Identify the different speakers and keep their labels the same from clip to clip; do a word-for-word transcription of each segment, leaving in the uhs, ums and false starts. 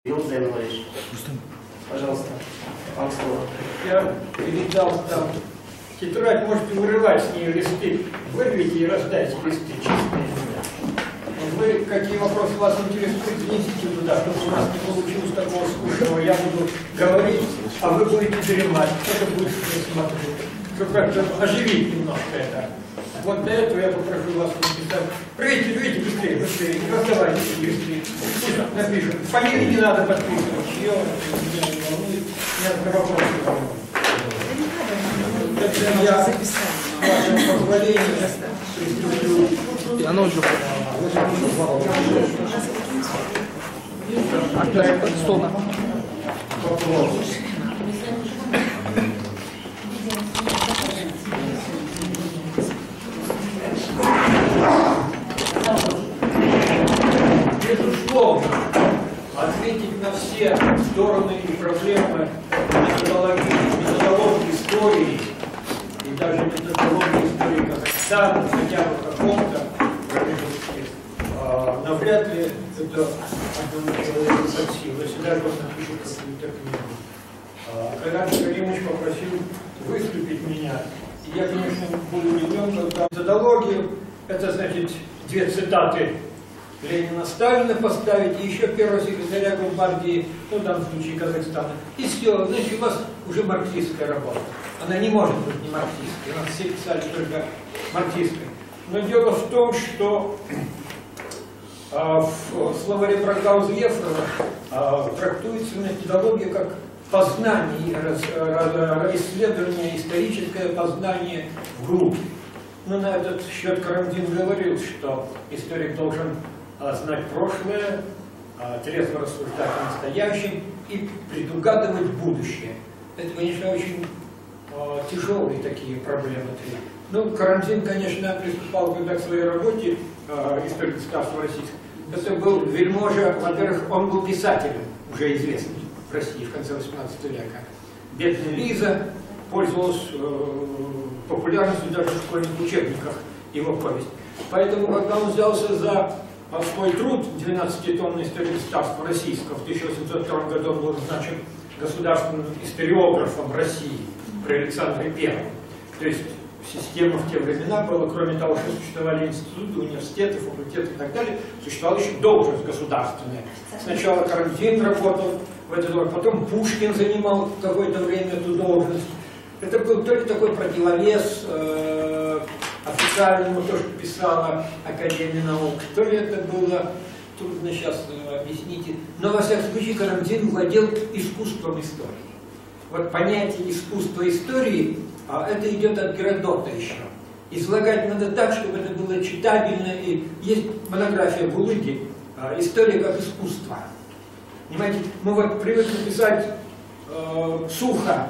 Speaker 1: Владимир Владимирович, пожалуйста, вам слово.
Speaker 2: Я передал там тетрадь, можете вырывать с нее листы, вырвите и раздайте листы чистые. Вы, какие вопросы вас интересуют, внесите туда, чтобы у нас не получилось такого скучного. Я буду говорить, а вы будете дремать. Это будет, я смотрю, чтобы как-то оживить немножко это. Вот для этого я попрошу вас написать. Рвите, рвите, быстрее, быстрее, не раздавайте листы. Напишем. Фамилии не надо подписывать. Чье, меня не волнует. Меня на вопросы волнует. Это я, с вашего позволения, приступлю.
Speaker 3: И оно уже... Опять под стол.
Speaker 2: Безусловно, ответить на все стороны и проблемы методологии, методологии истории и даже методологии истории Казахстана, хотя бы в каком-то промежутке, а, навряд ли это одному человеку под силу, если даже он напишет какую-то книгу. А, когда Каримович попросил выступить меня, и я, конечно, был удивлен, когда методологию, это значит две цитаты Ленина, Сталина поставить, и еще первого секретаря Компартии, ну, в данном случае Казахстана. И все, значит, у вас уже марксистская работа. Она не может быть не марксистской, у нас все писали только марксистской. Но дело в том, что а, в словаре Брагауза-Ефрова а, трактуется методология как познание, раз, раз, исследование, историческое познание в группе. Но на этот счет Карамзин говорил, что историк должен знать прошлое, трезво рассуждать о настоящем и предугадывать будущее. Это, конечно, очень э, тяжелые такие проблемы. Ну, Карамзин, конечно, приступал когда к своей работе э, историк государства российского. Это был вельможа, во-первых, он был писателем, уже известный в России в конце восемнадцатого века. «Бедная Лиза» пользовалась э, популярностью даже в школьных учебниках, его повесть. Поэтому, когда он взялся за свой труд двенадцатитомной истории государства российского, в тысяча восемьсот втором году он был назначен государственным историографом России при Александре Первом. То есть система в те времена была, кроме того, что существовали институты, университеты, факультеты и так далее, существовала еще должность государственная. Сначала Карамзин работал в этой должности, потом Пушкин занимал какое-то время эту должность. Это был то ли такой противовес э, официальному, то, что писала Академия наук, то ли это было, трудно сейчас э, объяснить. Но, во всяком случае, Карамзин владел искусством истории. Вот понятие искусства истории, а это идет от Геродота еще. Излагать надо так, чтобы это было читабельно. И есть монография Булыги «История как искусство». Понимаете, мы вот привыкли писать э, сухо,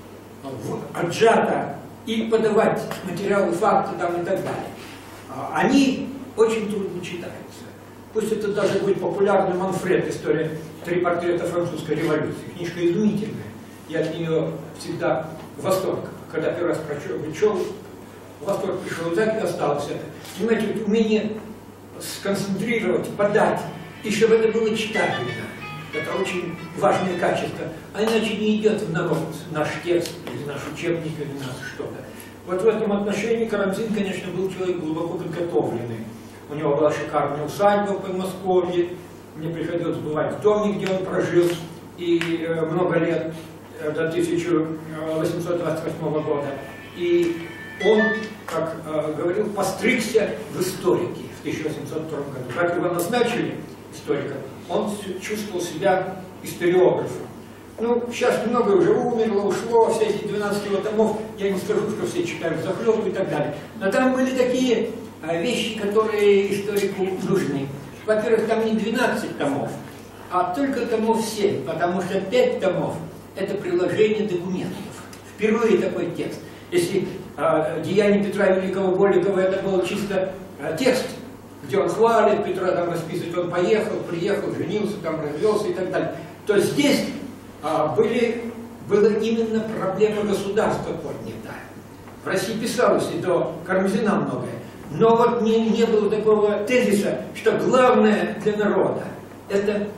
Speaker 2: отжато и подавать материалы, факты там и так далее. Они очень трудно читаются. Пусть это даже будет популярный Манфред, история «Три портрета французской революции». Книжка изумительная. Я от нее всегда в восторг. Когда первый раз прочел, в восторг пришел, и так и остался. Понимаете, вот умение сконцентрировать, подать, и чтобы это было читабельно. Это очень важное качество. А иначе не идет в народ наш текст, или наш учебник, или наш что-то. Вот в этом отношении Карамзин, конечно, был человек глубоко подготовленный. У него была шикарная усадьба в Подмосковье. Мне приходилось бывать в доме, где он прожил и э, много лет, э, до тысяча восемьсот двадцать восьмого года. И он, как э, говорил, постригся в историке в тысяча восемьсот втором году. Как его назначили историком, он чувствовал себя историографом. Ну, сейчас многое уже умерло, ушло, все эти двенадцать его томов, я не скажу, что все читают захлебку и так далее. Но там были такие а, вещи, которые историку нужны. Во-первых, там не двенадцать томов, а только томов семь, потому что пять томов – это приложение документов. Впервые такой текст. Если а, «Деяния Петра Великого Голикова» это был чисто а, текст, где он хвалит Петра, там расписывает, он поехал, приехал, женился, там развелся и так далее, то здесь а, были, была именно проблема государства поднята. В России писалось и до Карамзина многое, но вот не, не было такого тезиса, что главное для народа – это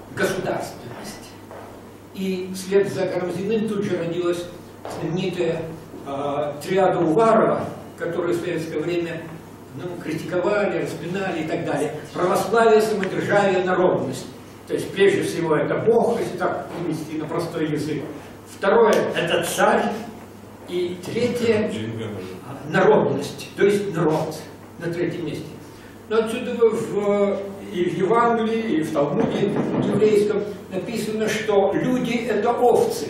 Speaker 2: государственность. И вслед за Карамзиным тут же родилась знаменитая э, триада Уварова, которую в советское время ну, критиковали, распинали и так далее. Православие, самодержавие, народность. То есть, прежде всего, это Бог, если так перевести на простой язык. Второе – это царь. И третье – народность, то есть народ на третьем месте. Но отсюда в, и в Евангелии, и в Талмуде еврейском написано, что люди – это овцы,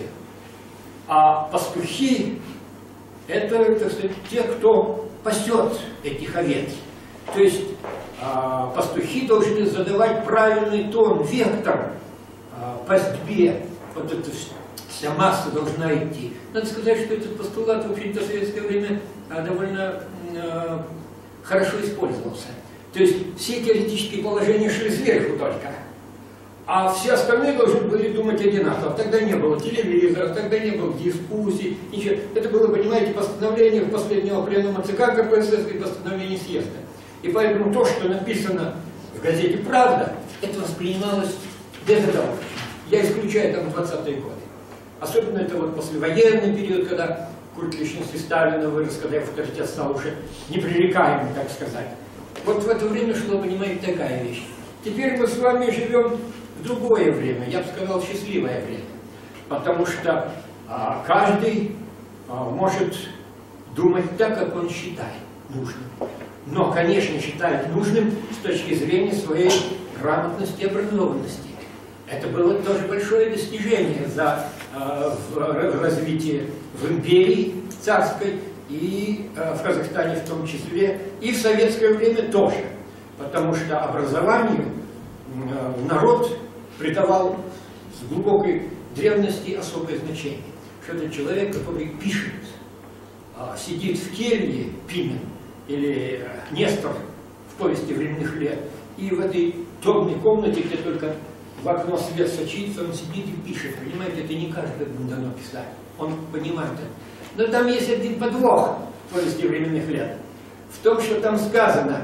Speaker 2: а пастухи – это, так сказать, те, кто пасет этих овец. То есть а, пастухи должны задавать правильный тон, вектор а, пастьбе. Вот это вся масса должна идти. Надо сказать, что этот постулат, в общем-то, в советское время а, довольно а, хорошо использовался. То есть все теоретические положения шли сверху только, а все остальные должны были думать одинаково. Тогда не было телевизора, тогда не было дискуссий, ничего. Это было, понимаете, постановление последнего пленума ЦК КПСС и постановление съезда. И поэтому то, что написано в газете «Правда», это воспринималось безоговорочно. Я исключаю там двадцатые годы. Особенно это вот послевоенный период, когда культ личности Сталина вырос, когда авторитет стал уже непререкаемым, так сказать. Вот в это время шла, понимаете, такая вещь. Теперь мы с вами живем в другое время, я бы сказал, счастливое время. Потому что а, каждый а, может думать так, как он считает нужным. Но, конечно, считает нужным с точки зрения своей грамотности и образованности. Это было тоже большое достижение за, э, в, в развитии в империи царской и э, в Казахстане в том числе, и в советское время тоже. Потому что образованию э, народ придавал с глубокой древности особое значение. Что это человек, который пишет, э, сидит в келье, Пимен, или э, Нестор в повести временных лет, и в этой темной комнате, где только в окно свет сочится, он сидит и пишет. Понимаете, это не каждому дано писать. Он понимает это. Но там есть один подвох в повести временных лет. В том, что там сказано: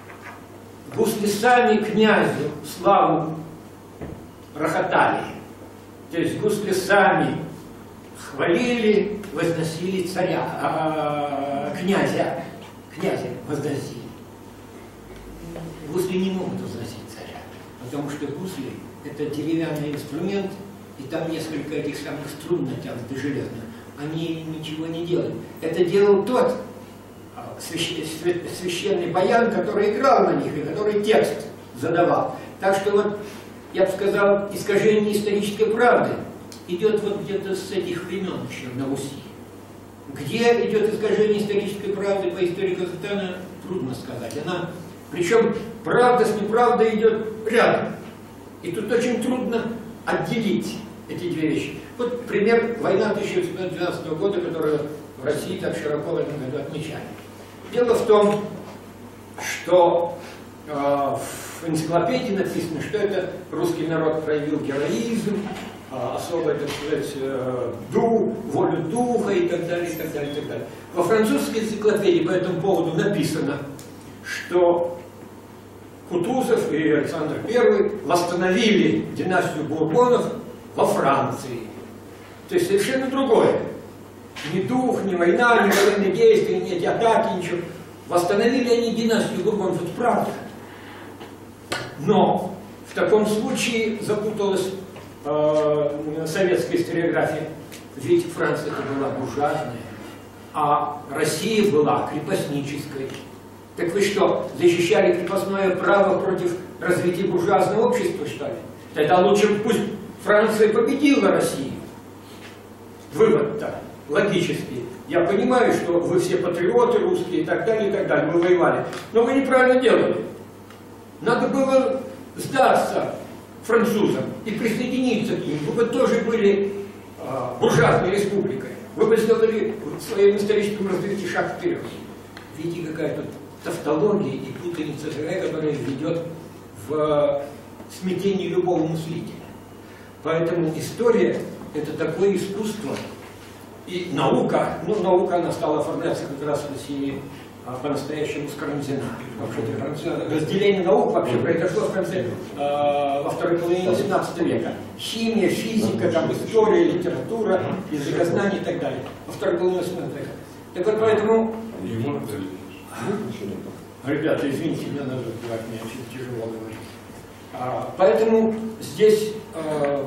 Speaker 2: гусли сами князю славу рохотали. То есть гусли сами хвалили, возносили царя, а, князя, князя возносили. Гусли не могут возносить царя, потому что гусли — это деревянный инструмент, и там несколько этих самых струн натянуты железно. Они ничего не делают. Это делал тот священный баян, который играл на них и который текст задавал. Так что вот, я бы сказал, искажение исторической правды идет вот где-то с этих времен еще на Руси. Где идет искажение исторической правды по истории Казахстана, трудно сказать. Она, причем правда с неправдой идет рядом. И тут очень трудно отделить эти две вещи. Вот пример война тысяча девятьсот двенадцатого года, которую в России так широко в этом году отмечали. Дело в том, что э, в энциклопедии написано, что это русский народ проявил героизм, э, особое, так сказать, э, дух, волю духа и так далее, и так далее, и так далее. Во французской энциклопедии по этому поводу написано, что Кутузов и Александр Первый восстановили династию Бурбонов во Франции. То есть совершенно другое. Ни дух, ни война, ни военные действия, ни эти атаки, ничего. Восстановили они династию Бурбонов, это правда. Но в таком случае запуталась э, советская историография. Ведь Франция это была буржуазная, а Россия была крепостнической. Так вы что, защищали крепостное право против развития буржуазного общества, что ли? Тогда лучше пусть Франция победила Россию. Вывод-то логический. Я понимаю, что вы все патриоты русские и так далее, и так далее, вы воевали. Но вы неправильно делали. Надо было сдаться французам и присоединиться к ним. Вы бы тоже были э, буржуазной республикой. Вы бы сделали в своем историческом развитии шаг вперед. Видите, какая тут тавтология и путаница такая, которая ведет в смятение любого мыслителя. Поэтому история – это такое искусство. И наука, ну наука, она стала оформляться как раз в России по-настоящему с Карамзина. Вообще, разделение наук вообще произошло в конце, э, во второй половине восемнадцатого века. Химия, физика, там, история, литература, языкознание и так далее. Во второй половине восемнадцатого века. Так вот, поэтому... Ребята, извините, мне надо говорить, мне очень тяжело говорить. А, поэтому здесь... Э,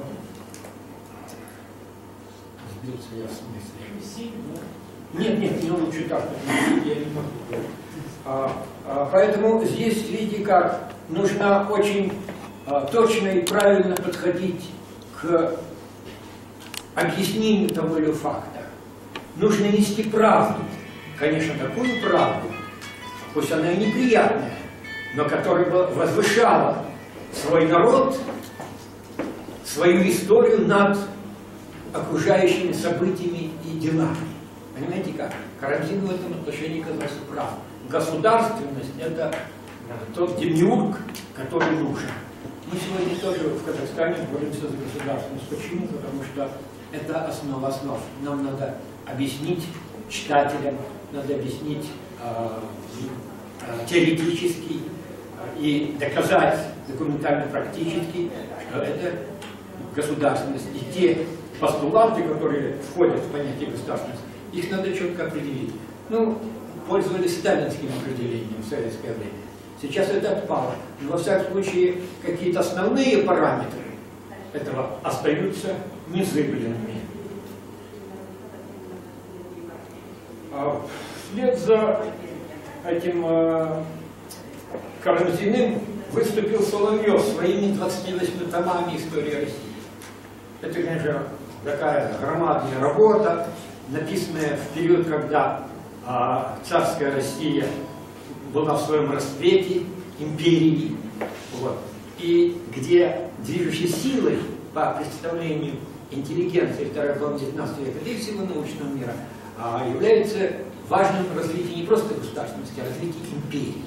Speaker 2: сбился я в смысле. Нет, нет, не лучше так, я не могу. А, а, поэтому здесь, видите, как нужно очень а, точно и правильно подходить к объяснению того или факта. Нужно нести правду. Конечно, такую правду, пусть она и неприятная, но которая бы возвышала свой народ, свою историю над окружающими событиями и делами. Понимаете как? Карамзин в этом отношении казался прав. Государственность – это тот демиург, который нужен. Мы сегодня тоже в Казахстане боремся за государственность. Почему? Потому что это основа основ. Нам надо объяснить читателям, надо объяснить э, э, теоретически э, и доказать документально-практически, что это государственность. И те постулаты, которые входят в понятие государственности, их надо четко определить. Ну, пользовались сталинским определением в советское время. Сейчас это отпало. Но, во всяком случае, какие-то основные параметры этого остаются незыблемыми. Вслед за этим э, Карамзиным выступил Соловьев своими двадцатью восьмью томами истории России. Это, конечно, такая громадная работа, написанная в период, когда а, царская Россия была в своем расцвете империи, вот, и где движущей силой по представлению интеллигенции второй половины девятнадцатого века, да и всего научного мира, а, является важным развитие не просто государственности, а развитие империи.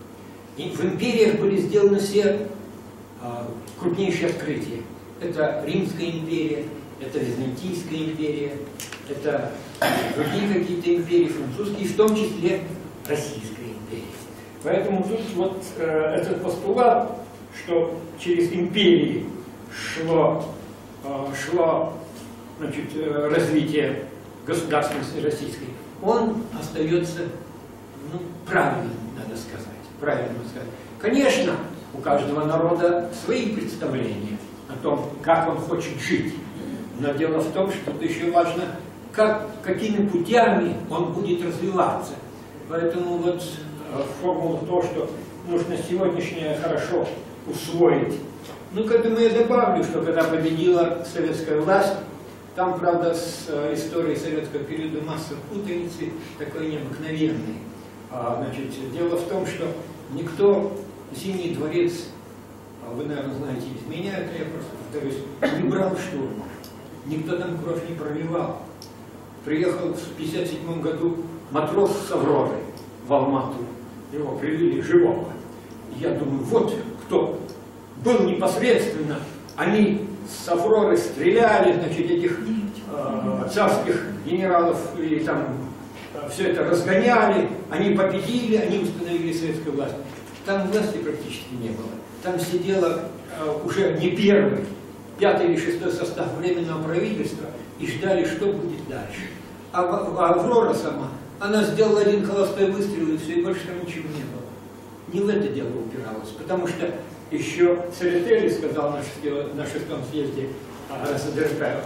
Speaker 2: И в империях были сделаны все а, крупнейшие открытия. Это Римская империя, это Византийская империя, это другие какие-то империи, французские, в том числе Российская империя. Поэтому тут вот э, этот постулат, что через империи шло, э, шло значит, э, развитие государственности российской, он остается ну, правильным, надо сказать. Правильно сказать. Конечно, у каждого народа свои представления о том, как он хочет жить. Но дело в том, что тут еще важно, как, какими путями он будет развиваться. Поэтому вот формула то, что нужно сегодняшнее хорошо усвоить. Ну, к этому я добавлю, что когда победила советская власть, там, правда, с историей советского периода масса путаницы, такой необыкновенной. А, значит, дело в том, что никто Зимний дворец, вы, наверное, знаете без меня, это я просто повторюсь, не брал штурм. Никто там кровь не проливал. Приехал в пятьдесят седьмом году матрос с Авроры в Алмату. Его привели живого. Я думаю, вот кто был непосредственно. Они с Авроры стреляли, значит, этих э, царских генералов и там э, все это разгоняли. Они победили, они установили советскую власть. Там власти практически не было. Там сидело э, уже не первый, пятый или шестой состав Временного правительства и ждали, что будет дальше. А, а Аврора сама, она сделала один холостой выстрел, и все, и больше там ничего не было. Не в это дело упиралось, потому что еще Церетели сказал на, на шестом съезде РСДРП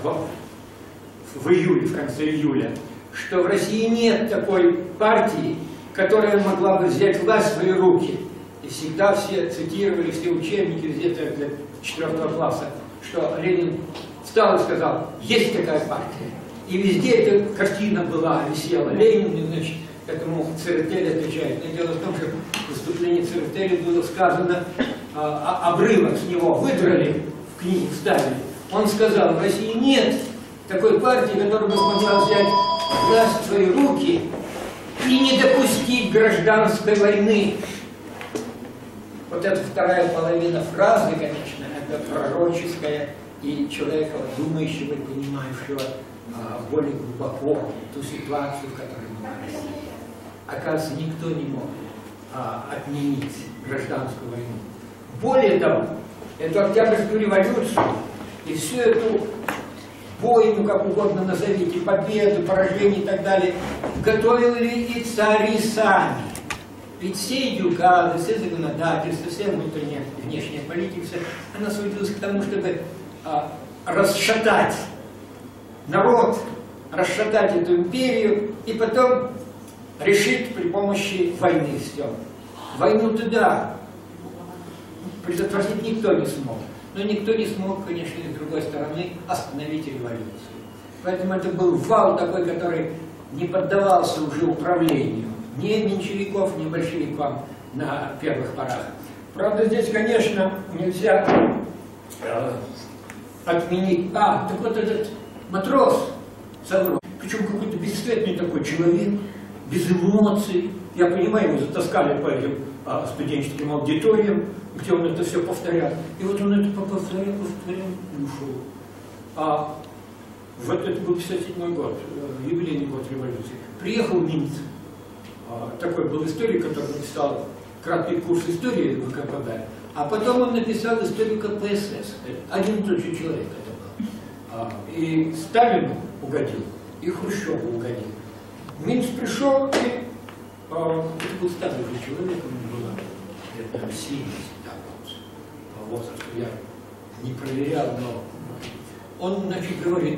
Speaker 2: в, в июле, в конце июля, что в России нет такой партии, которая могла бы взять власть в свои руки. И всегда все цитировали, все учебники где-то для четвертого класса, что Ленин встал и сказал, есть такая партия. И везде эта картина была, висела. Ленин, значит, этому Церетели отвечает. Но дело в том, что в выступлении Церетели было сказано, а, обрывок с него выдрали, в книгу вставили. Он сказал, в России нет такой партии, которая бы смогла взять власть в свои руки и не допустить гражданской войны. Вот эта вторая половина фразы, конечно, это пророческая и человека, думающего и понимающего а, более глубоко ту ситуацию, в которой была Россия. оказывается, никто не мог а, отменить гражданскую войну. Более того, эту Октябрьскую революцию и всю эту войну, как угодно назовите, победу, поражение и так далее, готовили и цари сами. Ведь все эти указы, все законодательства, вся внутренняя и внешняя политика, она сводилась к тому, чтобы а, расшатать народ, расшатать эту империю и потом решить при помощи войны все. Войну-то да, предотвратить никто не смог. Но никто не смог, конечно, с другой стороны остановить революцию. Поэтому это был вал такой, который не поддавался уже управлению. Ни меньшевиков, ни большевикам на первых порах. Правда, здесь, конечно, нельзя э, отменить... А, так вот этот матрос Савров, причем какой-то бесцветный такой человек, без эмоций. Я понимаю, его затаскали по этим а, студенческим аудиториям, где он это все повторял. И вот он это повторял, повторял и ушел. А вот это был пятьдесят седьмой год, юбилейный год революции. Приехал Минц. Такой был историк, который написал краткий курс истории в ВКПБ, а потом он написал историю КПСС. Один и тот же человек это был. И Сталину угодил, и Хрущеву угодил. Минц пришел, и это был старый человек, ему было лет семьдесят, так вот, по возрасту я не проверял, но он, значит, говорит,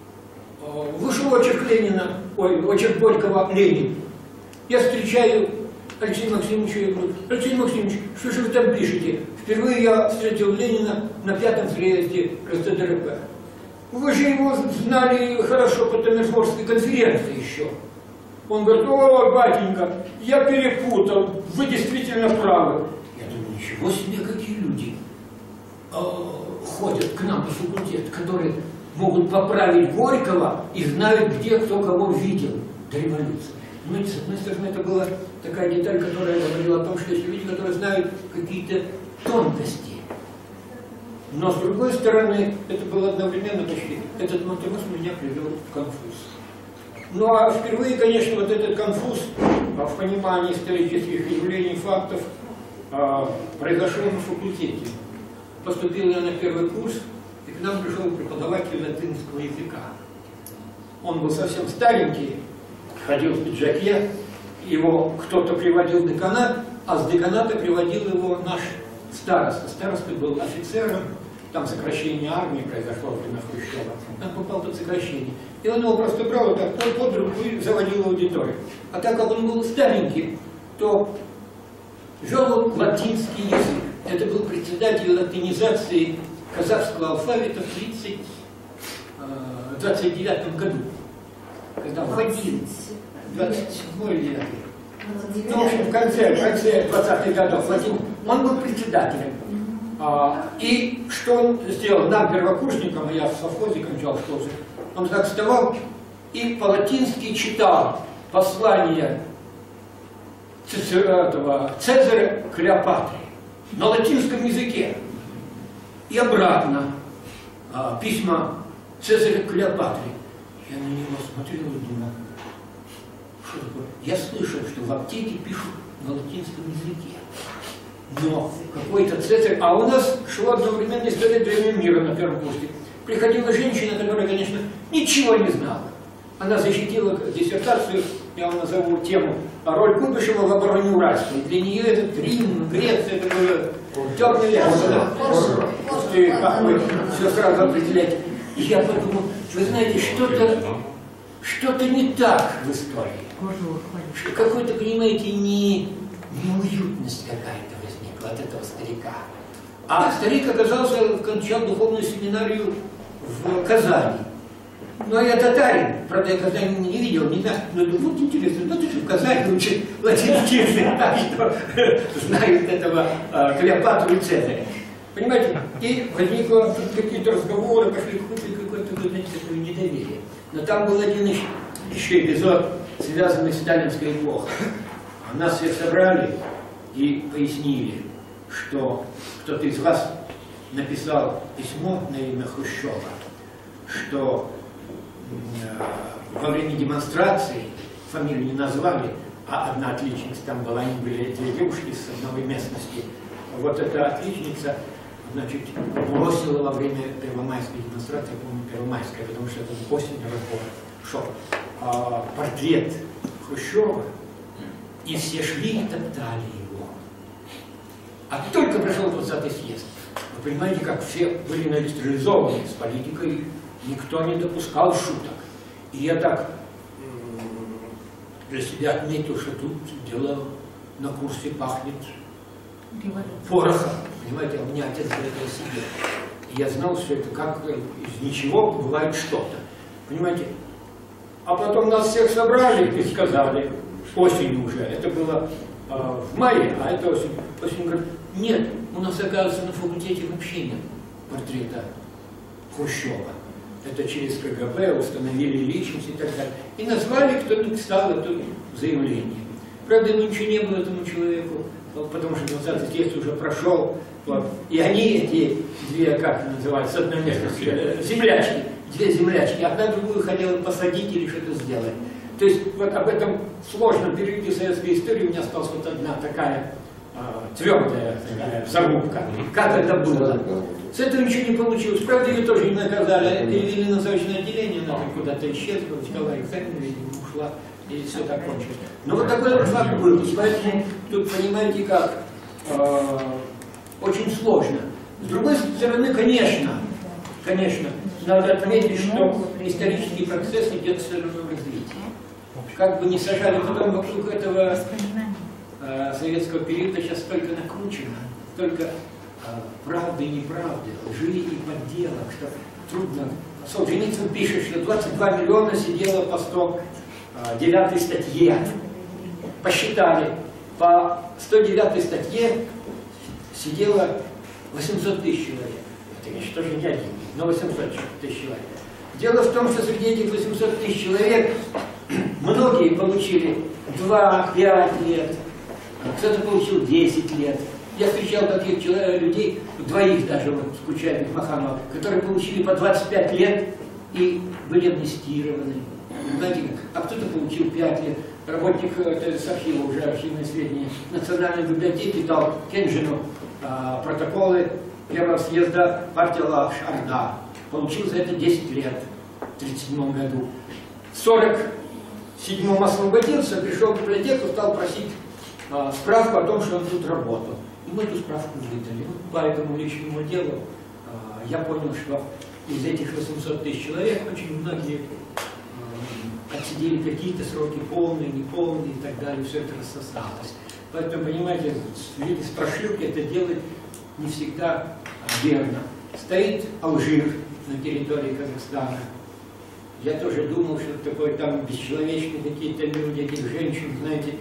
Speaker 2: вышел очерк Ленина, ой, очерк Горького «Ленин». Я встречаю Алексея Максимовича и говорю: Алексей Максимович, что же вы там пишете? Впервые я встретил Ленина на пятом съезде РСДРП. Вы же его знали хорошо по Тамерфорской конференции еще. Он говорит: о, батенька, я перепутал, вы действительно правы. Я думаю, ничего себе, какие люди э, ходят к нам на факультет, которые могут поправить Горького и знают, где кто кого видел до революции. Ну, с одной стороны, это была такая деталь, которая говорила о том, что есть люди, которые знают какие-то тонкости. Но с другой стороны, это было одновременно почти. Этот матрос меня привел в конфуз. Ну а впервые, конечно, вот этот конфуз в понимании исторических явлений, фактов произошел на факультете. Поступил я на первый курс, и к нам пришел преподаватель латинского языка. Он был совсем старенький, ходил в пиджаке, его кто-то приводил в деканат, а с деканата приводил его наш староста. Староста был офицером, там сокращение армии произошло во время Хрущева, он попал под сокращение. И он его просто брал вот так под руку и заводил аудиторию. А так как он был старенький, то вел латинский язык. Это был председатель латинизации казахского алфавита в двадцать девятом году. Когда вводил двадцать седьмой лет. Ну, в общем, в конце, в конце двадцатых годов вводил. Он был председателем. А, и что он сделал? Нам, первокурсникам, я в совхозе кончал школу, он так вставал и по-латински читал послание этого Цезаря Клеопатре на латинском языке. И обратно а, письма Цезаря Клеопатре. Я на него смотрел и думал, что такое? Я слышал, что в аптеке пишут на латинском языке. Но какой-то Цезарь... А у нас шла одновременно история древнего мира на первом курсе. Приходила женщина, которая, конечно, ничего не знала. Она защитила диссертацию, я вам назову тему, роль Куйбышева в обороне Уральской. Для нее этот Рим, Греция, это было темный лес. Как вы все сразу определяете. И я подумал, вы знаете, что-то что-то не так в истории. Какой-то, понимаете, не, неуютность какая-то возникла от этого старика. А старик оказался, кончал духовную семинарию в Казани. Ну, а я татарин, правда, я Казани не видел, не знаю. Но думаю, вот интересно, ну ты же в Казани учит латинский язык, так что знают этого Клеопатру и Цезаря. Понимаете? И возникло какие-то разговоры, пошли какое-то, знаете, такое недоверие. Но там был один еще, еще эпизод, связанный с сталинской эпохой. Нас всех собрали и пояснили, что кто-то из вас написал письмо на имя Хрущева, что э, во время демонстрации, фамилию не назвали, а одна отличница там была, они были две девушки с одной местности. Вот эта отличница, значит, бросила во время первомайской демонстрации, по-моему, первомайская, потому что это осень разбор, шел а, портрет Хрущева, и все шли и топтали его. А только пришел двадцатый съезд. Вы понимаете, как все были наэлектризованы с политикой, никто не допускал шуток. И я так для себя отметил, что тут дело на курсе пахнет порохом. Понимаете, у меня отец до этого сидел. И я знал, что это как из ничего бывает что-то. Понимаете? А потом нас всех собрали и сказали, осенью уже, это было э, в мае, а это осень. Осенью говорят, нет, у нас, оказывается, на факультете вообще нет портрета Хрущева. Это через КГБ установили личность и так далее. И назвали, кто тут стал это заявление. Правда, ничего не было этому человеку, потому что двадцатый съезд уже прошел. Вот. И они, эти две, как называются, с одной местности, землячки, две землячки, одна другую хотела посадить или что-то сделать. То есть вот об этом сложно перейти в советской истории. У меня осталась вот одна такая э, твердая такая зарубка. Как это было? С этого ничего не получилось. Правда, ее тоже не наказали. Перевели на заочное отделение, она куда-то исчезла, сдала экзамен, видимо, ушла, и все так кончилось. Но вот такой вот факт был. Поэтому тут, понимаете, как э, очень сложно. С другой стороны, конечно, конечно, надо отметить, что исторический процесс идет все равно в развитии. Как бы не сажали, потом вокруг этого э, советского периода сейчас столько накручено, столько э, правды и неправды, лжи и подделок, что трудно. Солженицын пишет, что двадцать два миллиона сидело по сто девятой статье. Посчитали, по сто девятой статье сидело восемьсот тысяч человек. Это, конечно, тоже не один, но восемьсот тысяч человек. Дело в том, что среди этих восьмисот тысяч человек многие получили два-пять лет, кто-то получил десять лет. Я встречал таких человек, людей, двоих даже, вот, скучаемых Маханова, которые получили по двадцать пять лет и были амнистированы. Знаете, а кто-то получил пять лет. Работник с архива, уже архивные сведения Национальной библиотеки, дал Кенжину а, протоколы первого съезда партии Лакш-Орда. Получил за это десять лет в тридцать седьмом году. В сорок седьмом освободился, пришел в библиотеку, стал просить а, справку о том, что он тут работал. И мы эту справку выдали. По этому личному делу а, я понял, что из этих восьмисот тысяч человек очень многие а, отсидели какие-то сроки полные, неполные и так далее. Все это рассосалось. Поэтому, понимаете, с прошивки это делать не всегда верно. Стоит Алжир на территории Казахстана. Я тоже думал, что такое там бесчеловечные какие-то люди, этих женщин, знаете,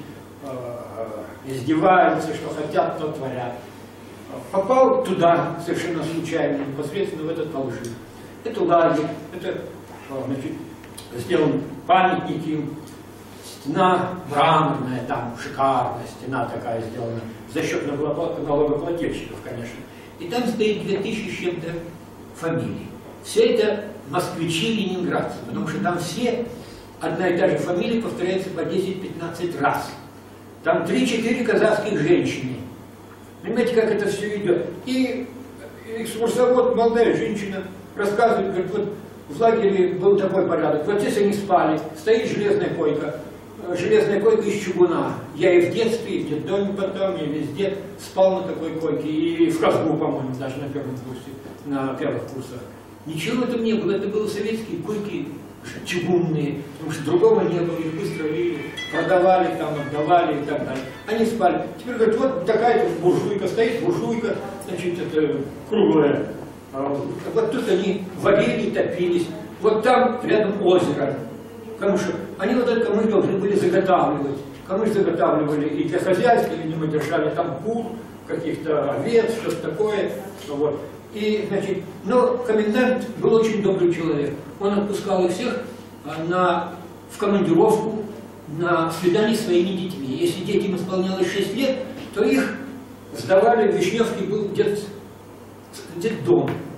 Speaker 2: издеваются, что хотят, то творят. Попал туда совершенно случайно, непосредственно в этот Алжир. Это лагерь, это, значит, сделан памятник им, стена мраморная, там шикарная стена такая сделана, за счет налогоплательщиков, конечно. И там стоит две тысячи с чем-то фамилий. Все это москвичи и ленинградцы, потому что там все, одна и та же фамилия повторяется по десять-пятнадцать раз. Там три-четыре казахских женщины. Понимаете, как это все идет? И экскурсовод, молодая женщина, рассказывает, говорит, вот в лагере был такой порядок, вот здесь они спали, стоит железная койка, железная койка из чугуна. Я и в детстве, и в детдоме потом, и везде спал на такой койке, и в Казгу, по-моему, даже на первом курсе, на первых курсах. Ничего в этом не было, это были советские койки чугунные, потому что другого не было, их быстро вели, продавали, там, отдавали и так далее. Они спали. Теперь говорят, вот такая-то буржуйка, стоит буржуйка, значит, это круглая. Вот тут они варили, топились. Вот там рядом озеро. Потому что они вот этот камыш должны были заготавливать. Камыш заготавливали и для хозяйства, видимо, держали там кур, каких-то овец, что-то такое. Вот. И, значит, но комендант был очень добрый человек. Он отпускал их всех на, в командировку на свидание с своими детьми. Если детям исполнялось шесть лет, то их сдавали, в Вишневке был дет, детдом.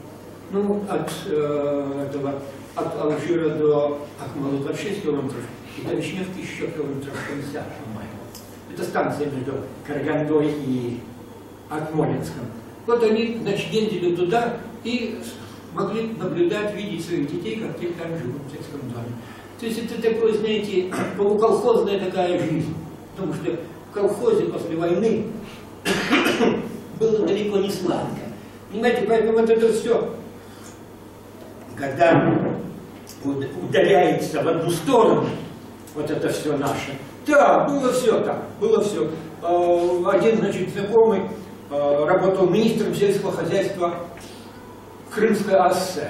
Speaker 2: Ну, от э, этого, от Алжира до Акмолы двадцать шесть километров, и до Вишневки еще километров пятьдесят, по-моему. Это станция между Карагандой и Акмолинском. Вот они, значит, ездили туда и могли наблюдать, видеть своих детей, как те там живут в детском доме. То есть это такое, знаете, полуколхозная такая жизнь. Потому что в колхозе после войны было далеко не сладко. Понимаете, поэтому вот это все, когда удаляется в одну сторону, вот это все наше. Да, было все так, было все. Один, значит, знакомый работал министром сельского хозяйства Крымской АССР.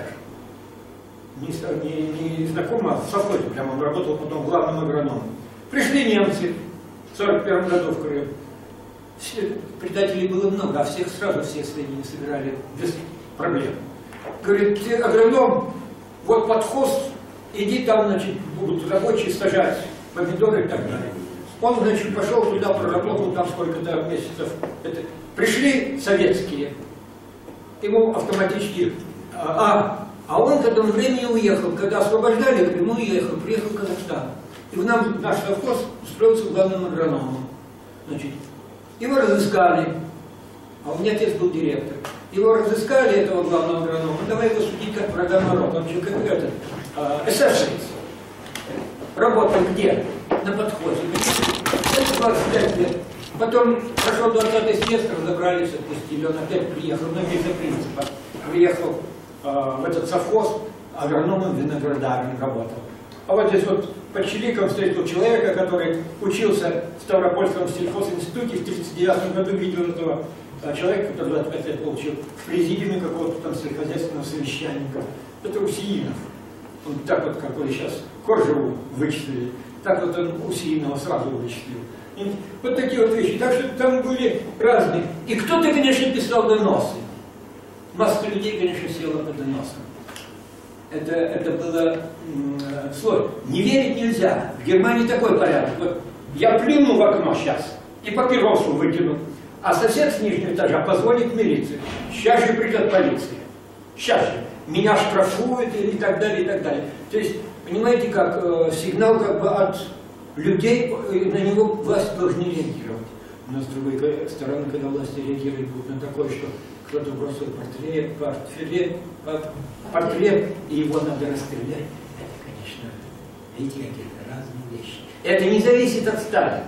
Speaker 2: Не, не, не знакомо, а в совхозе прямо он работал потом главным агрономом. Пришли немцы в сорок первом году в Крым. Все, предателей было много, а всех сразу все свиньи собирали без проблем. Говорит, ты агроном, вот под хост, иди там, значит, будут рабочие сажать помидоры и так далее. Он, значит, пошел туда, проработал там сколько-то месяцев. Это... Пришли советские, ему автоматически... А, а он к этому времени уехал. Когда освобождали, ему уехал, приехал в Казахстан. И в нам, наш совхоз устроился главным агрономом. Значит, его разыскали, а у меня отец был директор. Его разыскали, этого главного агронома, давай его судить как врага народа. Он же как этот, эсэсовец. Работал где? На подходе. Это двадцать пять лет. Потом прошел двадцатый съезд, разобрались, отпустили. Он опять приехал, но не из-за принципа. Приехал э, в этот совхоз, агрономом виноградарем работал. А вот здесь вот под Чиликом встретил человека, который учился в Ставропольском сельхозинституте, в тридцать девятом году видел этого а, человека, который двадцать пять лет получил в президиуме какого-то там сельскохозяйственного совещанника. Это Усиинов. Он так вот, как вы сейчас Коржеву вычислили, так вот он Усиинова сразу вычислил. И вот такие вот вещи. Так что там были разные. И кто-то, конечно, писал доносы. Масса людей, конечно, села под доносом. Это, это было э, слой. Не верить нельзя. В Германии такой порядок. Вот я плюну в окно сейчас и папиросу выкину, а сосед с нижнего этажа позвонит в милицию. Сейчас же придет полиция. Сейчас же. Меня штрафуют и так далее, и так далее. То есть, понимаете, как э, сигнал как бы от людей, на него власть должны реагировать. Но с другой стороны, когда власти реагируют на такое, что кто-то бросил портрет, портрет, портрет, и его надо расстрелять, это, конечно, видите, какие-то разные вещи. Это не зависит от Сталина.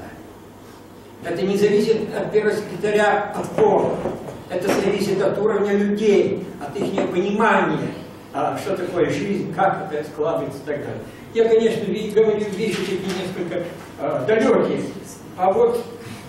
Speaker 2: Это не зависит от первого секретаря обкома. Это зависит от уровня людей, от их понимания, что такое жизнь, как это складывается и так далее. Я, конечно, говорю вещи такие несколько э, далекие, а вот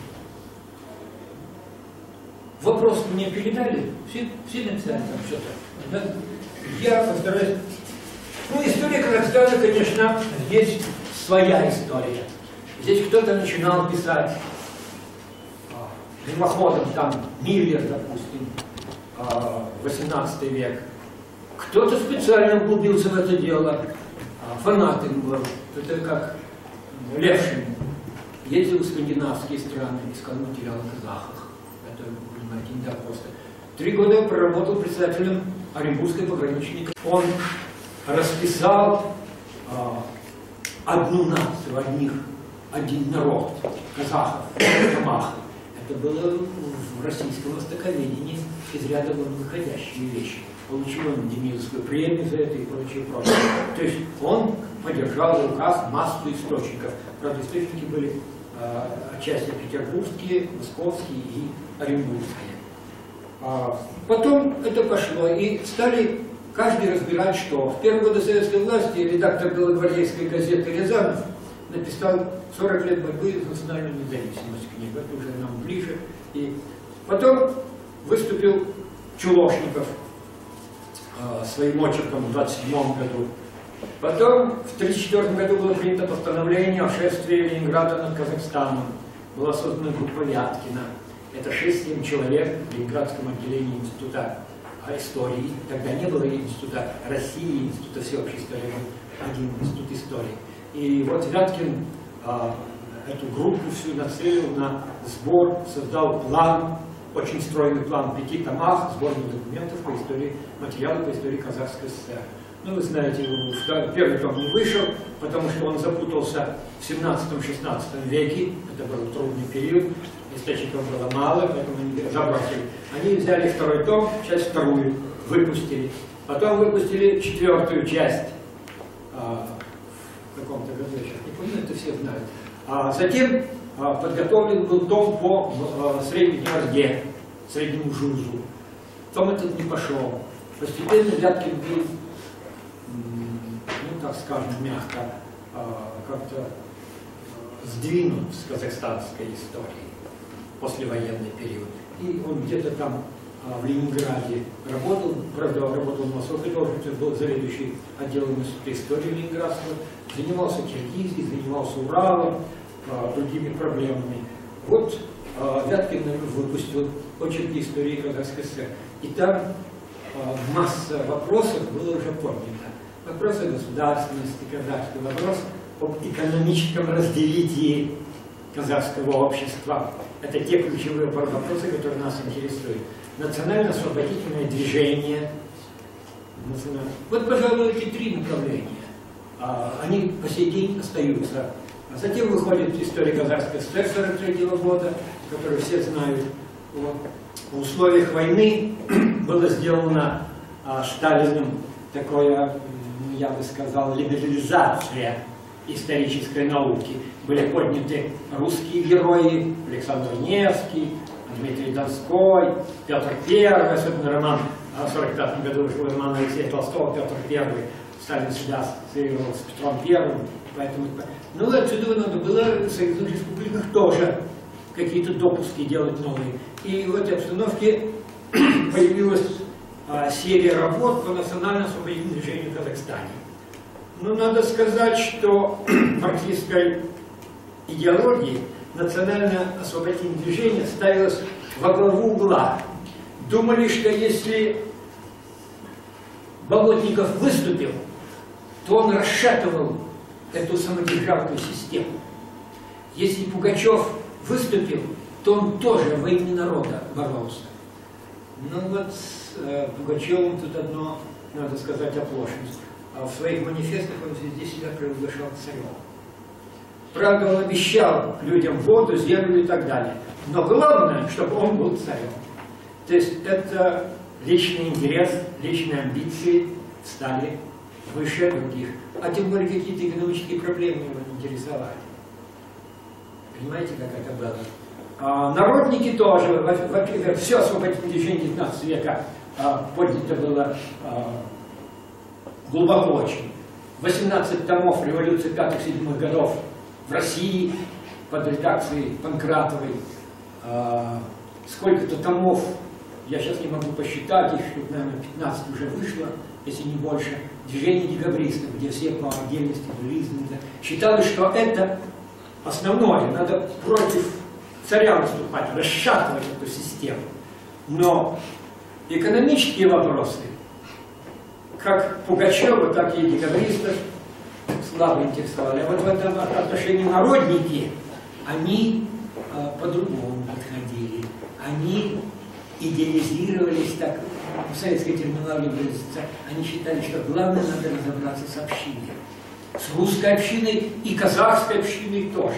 Speaker 2: вопрос мне передали, все, все написали там что-то. Я постараюсь. Ну, история Казахстана, конечно, здесь своя история. Здесь кто-то начинал писать мимоходом, там, Миллер, допустим, восемнадцатый век. Кто-то специально углубился в это дело. Фанатым был. Это как Левшин. Ездил в скандинавские страны, искал материал о казахах. Это, понимаете, не так просто. Три года проработал председателем Оренбургской пограничной. Он расписал а, одну нацию, одних, один народ казахов, казахов. Это было в российском востоковедении из ряда вон выходящие вещи. Получил он Демидовскую премию за это и прочее, прочее. То есть он поддержал указ массу источников. Правда, источники были э, отчасти петербургские, московские и оренбургские. А потом это пошло, и стали каждый разбирать, что. В первые годы советской власти редактор белогвардейской газеты Рязанов написал сорок лет борьбы за национальную независимость книгу. Это уже нам ближе. И потом выступил Чулошников своим очерком в двадцать седьмом году. Потом в тридцать четвёртом году было принято постановление о шествии Ленинграда над Казахстаном. Была создана группа Вяткина. Это шесть-семь человек в Ленинградском отделении Института истории. Тогда не было Института России, Института всеобщей истории, один Институт истории. И вот Вяткин а, эту группу всю нацелил на сбор, создал план очень стройный план в пяти томах, сборник документов по истории, материалы по истории Казахской ССР. Ну, вы знаете, первый том не вышел, потому что он запутался в семнадцатом-шестнадцатом веке, это был трудный период, источников было мало, поэтому они забросили. Они взяли второй том, часть вторую выпустили, потом выпустили четвертую часть, а, в каком-то году, я сейчас не помню, это все знают. А затем а, подготовлен был том по а, Средней Орде, Среднему Жузу. Том этот не пошел. Постепенно Вяткин был, ну так скажем, мягко, а, как-то сдвинут с казахстанской истории послевоенный период. И он где-то там а, в Ленинграде работал, правда, он работал в Москве, тоже был заведующий отделом Института истории Ленинградского, занимался Киргизией, занимался Уралом, а, другими проблемами. Вот а, Вяткин выпустил очерки истории Казахской ССР. И там а, масса вопросов было уже поднято. Вопрос о государственности казахской, вопрос об экономическом разделитии казахского общества. Это те ключевые вопросы, которые нас интересуют. Национально-освободительное движение. Вот, пожалуй, эти три направления. Они по сей день остаются. А затем выходит история Казахской ССР сорок третьего года, которую все знают. В условиях войны было сделано Сталиным такое, я бы сказал, либерализация исторической науки. Были подняты русские герои, Александр Невский, Дмитрий Донской, Петр Первый, особенно роман, в сорок пятом году вышел роман Алексея Толстого, Петр Первый, Сталин всегда ассоциировал с Петром Первым, поэтому... Ну, отсюда надо было в союзных республиках тоже какие-то допуски делать новые. И в этой обстановке появилась а, серия работ по национально-освободительному движению в Казахстане. Ну, надо сказать, что марксистской идеологии национально-освободительное движение ставилось во главу угла. Думали, что если Болотников выступил, то он расшатывал эту самодержавную систему. Если Пугачев выступил, то он тоже во имя народа боролся. Ну вот с э, Пугачевым тут одно, надо сказать, оплошность. А в своих манифестах он везде себя провозглашал царем. Правда, он обещал людям воду, землю и так далее. Но главное, чтобы он был царем. То есть это личный интерес, личные амбиции стали выше других. А тем более какие-то экономические проблемы его интересовали. Понимаете, как это было? А, народники тоже, во-первых, все освободительное движение девятнадцатого века а, поднято было а, глубоко очень. восемнадцать томов революции пятых-седьмых годов в России под редакцией Панкратовой. А, сколько-то томов, я сейчас не могу посчитать, их, наверное, пятнадцать уже вышло, если не больше. Движение декабристов, где все по отдельности были изданы. Считалось, что это основное, надо против царя выступать, расшатывать эту систему. Но экономические вопросы, как Пугачева, так и декабристов, слабо интересовали. А вот в этом отношении народники, они э, по-другому подходили. Они идеализировались, так, в советской терминологии выразиться, они считали, что главное надо разобраться с общиной. С русской общиной и казахской общиной тоже.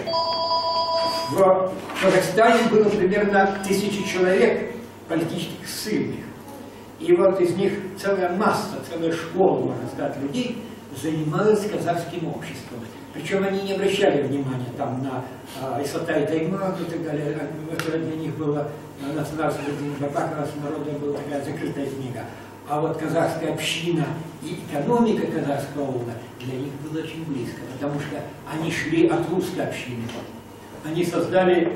Speaker 2: В Казахстане было примерно тысяча человек политических ссыльных. И вот из них целая масса, целая школа, можно сказать, людей занималась казахским обществом. Причем они не обращали внимания там на а, Исатай Тайман и так далее. Это для них было национальное как народа была такая закрытая книга. А вот казахская община и экономика казахского ума для них было очень близко, потому что они шли от русской общины. Они создали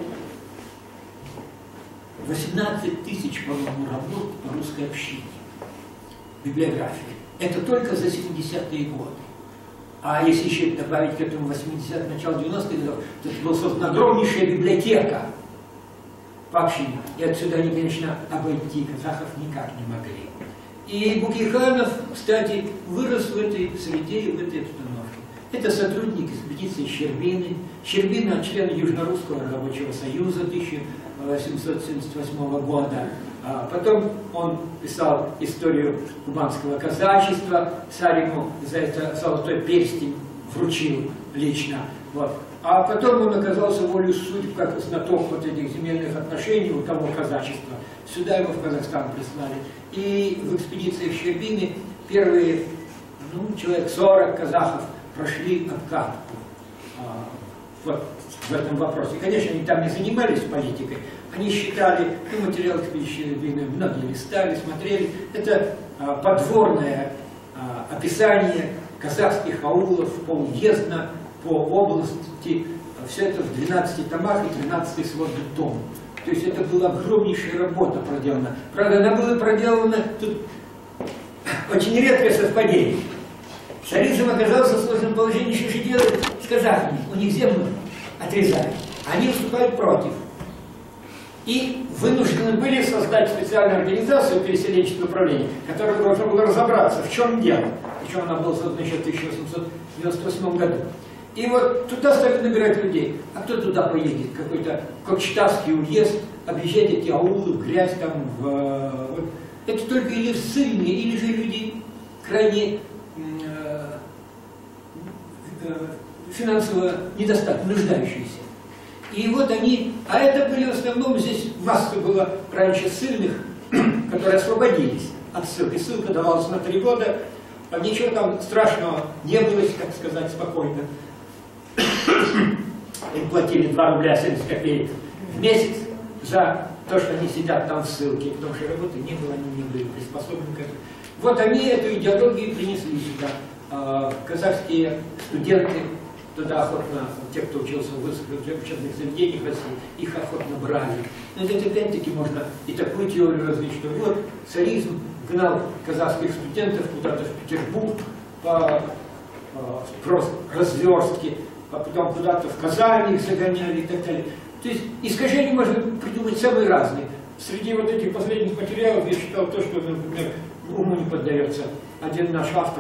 Speaker 2: восемнадцать тысяч, по-моему, работ по русской общине, библиографии. Это только за семидесятые годы. А если еще добавить к этому восьмидесятым, начало девяностых годов, то это была создана огромнейшая библиотека по общине. И отсюда они, конечно, обойти казахов никак не могли. И Букейханов, кстати, вырос в этой среде и в этой обстановке. Это сотрудник экспедиции Щербины. Щербина – член Южно-Русского рабочего союза тысяча восемьсот семьдесят восьмого года. А потом он писал историю кубанского казачества. Сариму за это золотой перстень вручил лично. Вот. А потом он оказался волею судеб, как знаток вот этих земельных отношений у того казачества. Сюда его в Казахстан прислали. И в экспедиции Щербины первые, ну, человек сорок казахов прошли обкатку а, вот, в этом вопросе. Конечно, они там не занимались политикой. Они считали, ну, материал экспедиции Щербины многие листали, смотрели. Это а, подворное а, описание казахских аулов поуездно, по области, все это в двенадцати томах и тринадцатый сводный том. То есть это была огромнейшая работа проделана. Правда, она была проделана, тут очень редкое совпадение. Царизм оказался в сложном положении, что же делать с казахами? У них землю отрезали, они выступают против. И вынуждены были создать специальную организацию переселенческого управления, которая должна была разобраться, в чем дело. Причем она была создана еще в тысяча восемьсот девяносто восьмом году. И вот туда стали набирать людей. А кто туда поедет? Какой-то Кокчетавский уезд, объезжать эти аулы, грязь там. В... Вот. Это только или ссыльные, или же люди крайне э, э, финансово недостаточно нуждающиеся. И вот они, а это были в основном, здесь масса была раньше ссыльных, которые освободились от ссылки. Ссылка давалась на три года, а ничего там страшного не было, как сказать, спокойно. Им платили два рубля семьдесят копеек в месяц за то, что они сидят там в ссылке, потому что работы не было, они не были приспособлены к этому. Вот они эту идеологию принесли сюда. А, казахские студенты туда охотно, те, кто учился в высших учебных заведениях в России, их охотно брали. Но это опять-таки можно и такую теорию развить, что вот царизм гнал казахских студентов куда-то в Петербург по, по просто разверстке, а потом куда-то в Казань их загоняли и так далее. То есть искажения можно придумать самые разные. Среди вот этих последних материалов я читал то, что, например, уму не поддается. Один наш автор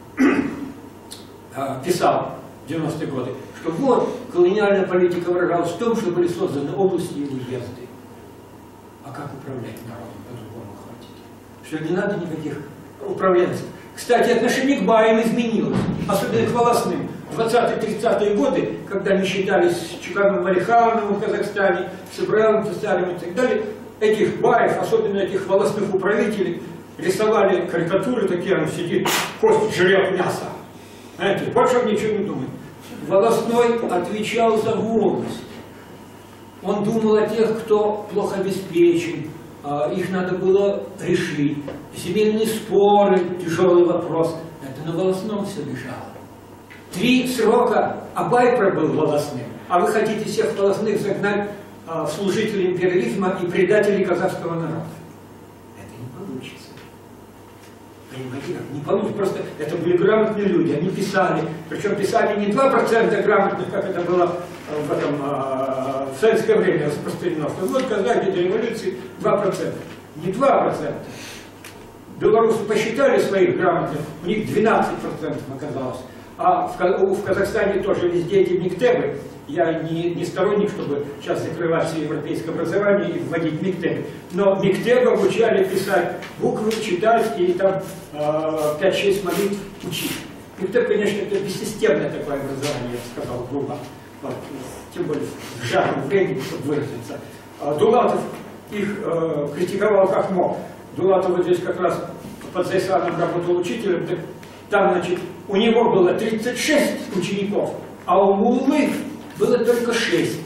Speaker 2: писал в девяностые годы, что вот колониальная политика выражалась в том, что были созданы области и уезды. А как управлять народом по-другому хватит? Что не надо никаких управленцев. Кстати, отношение к баям изменилось, особенно к волосным. В двадцатые-тридцатые годы, когда они считались Чикаго Малихановым в Казахстане, Собралом, Тесарем и так далее, этих баев, особенно этих волосных управителей, рисовали карикатуры такие, он сидит, кость жрет мясо. Знаете, больше он ничего не думает. Волосной отвечал за волость. Он думал о тех, кто плохо обеспечен, их надо было решить. Земельные споры, тяжелый вопрос. Это на волосном все лежало. Три срока Абай пробыл волосным, а вы хотите всех волосных загнать а, в служителей империализма и предателей казахского народа. Это не получится. Понимаете, как? Не получится. Просто это были грамотные люди, они писали. Причем писали не два процента грамотных, как это было в, этом, а, в советское время распространено. Что вот казахи до революции два процента. Не два процента. Белорусы посчитали своих грамотных, у них двенадцать процентов оказалось. А в, в Казахстане тоже везде эти мектебы. Я не, не сторонник, чтобы сейчас закрывать все европейское образование и вводить мектебы. Но мектебы обучали писать буквы, читать и там э, пять-шесть молитв учить. Мектеб, конечно, это бессистемное такое образование, я бы сказал, грубо. Вот. Тем более в жарком времени, чтобы выразиться. А Дулатов их э, критиковал как мог. Дулатов вот здесь как раз под Зайсаном работал учителем. Так, там, значит, у него было тридцать шесть учеников, а у Муллы было только шесть.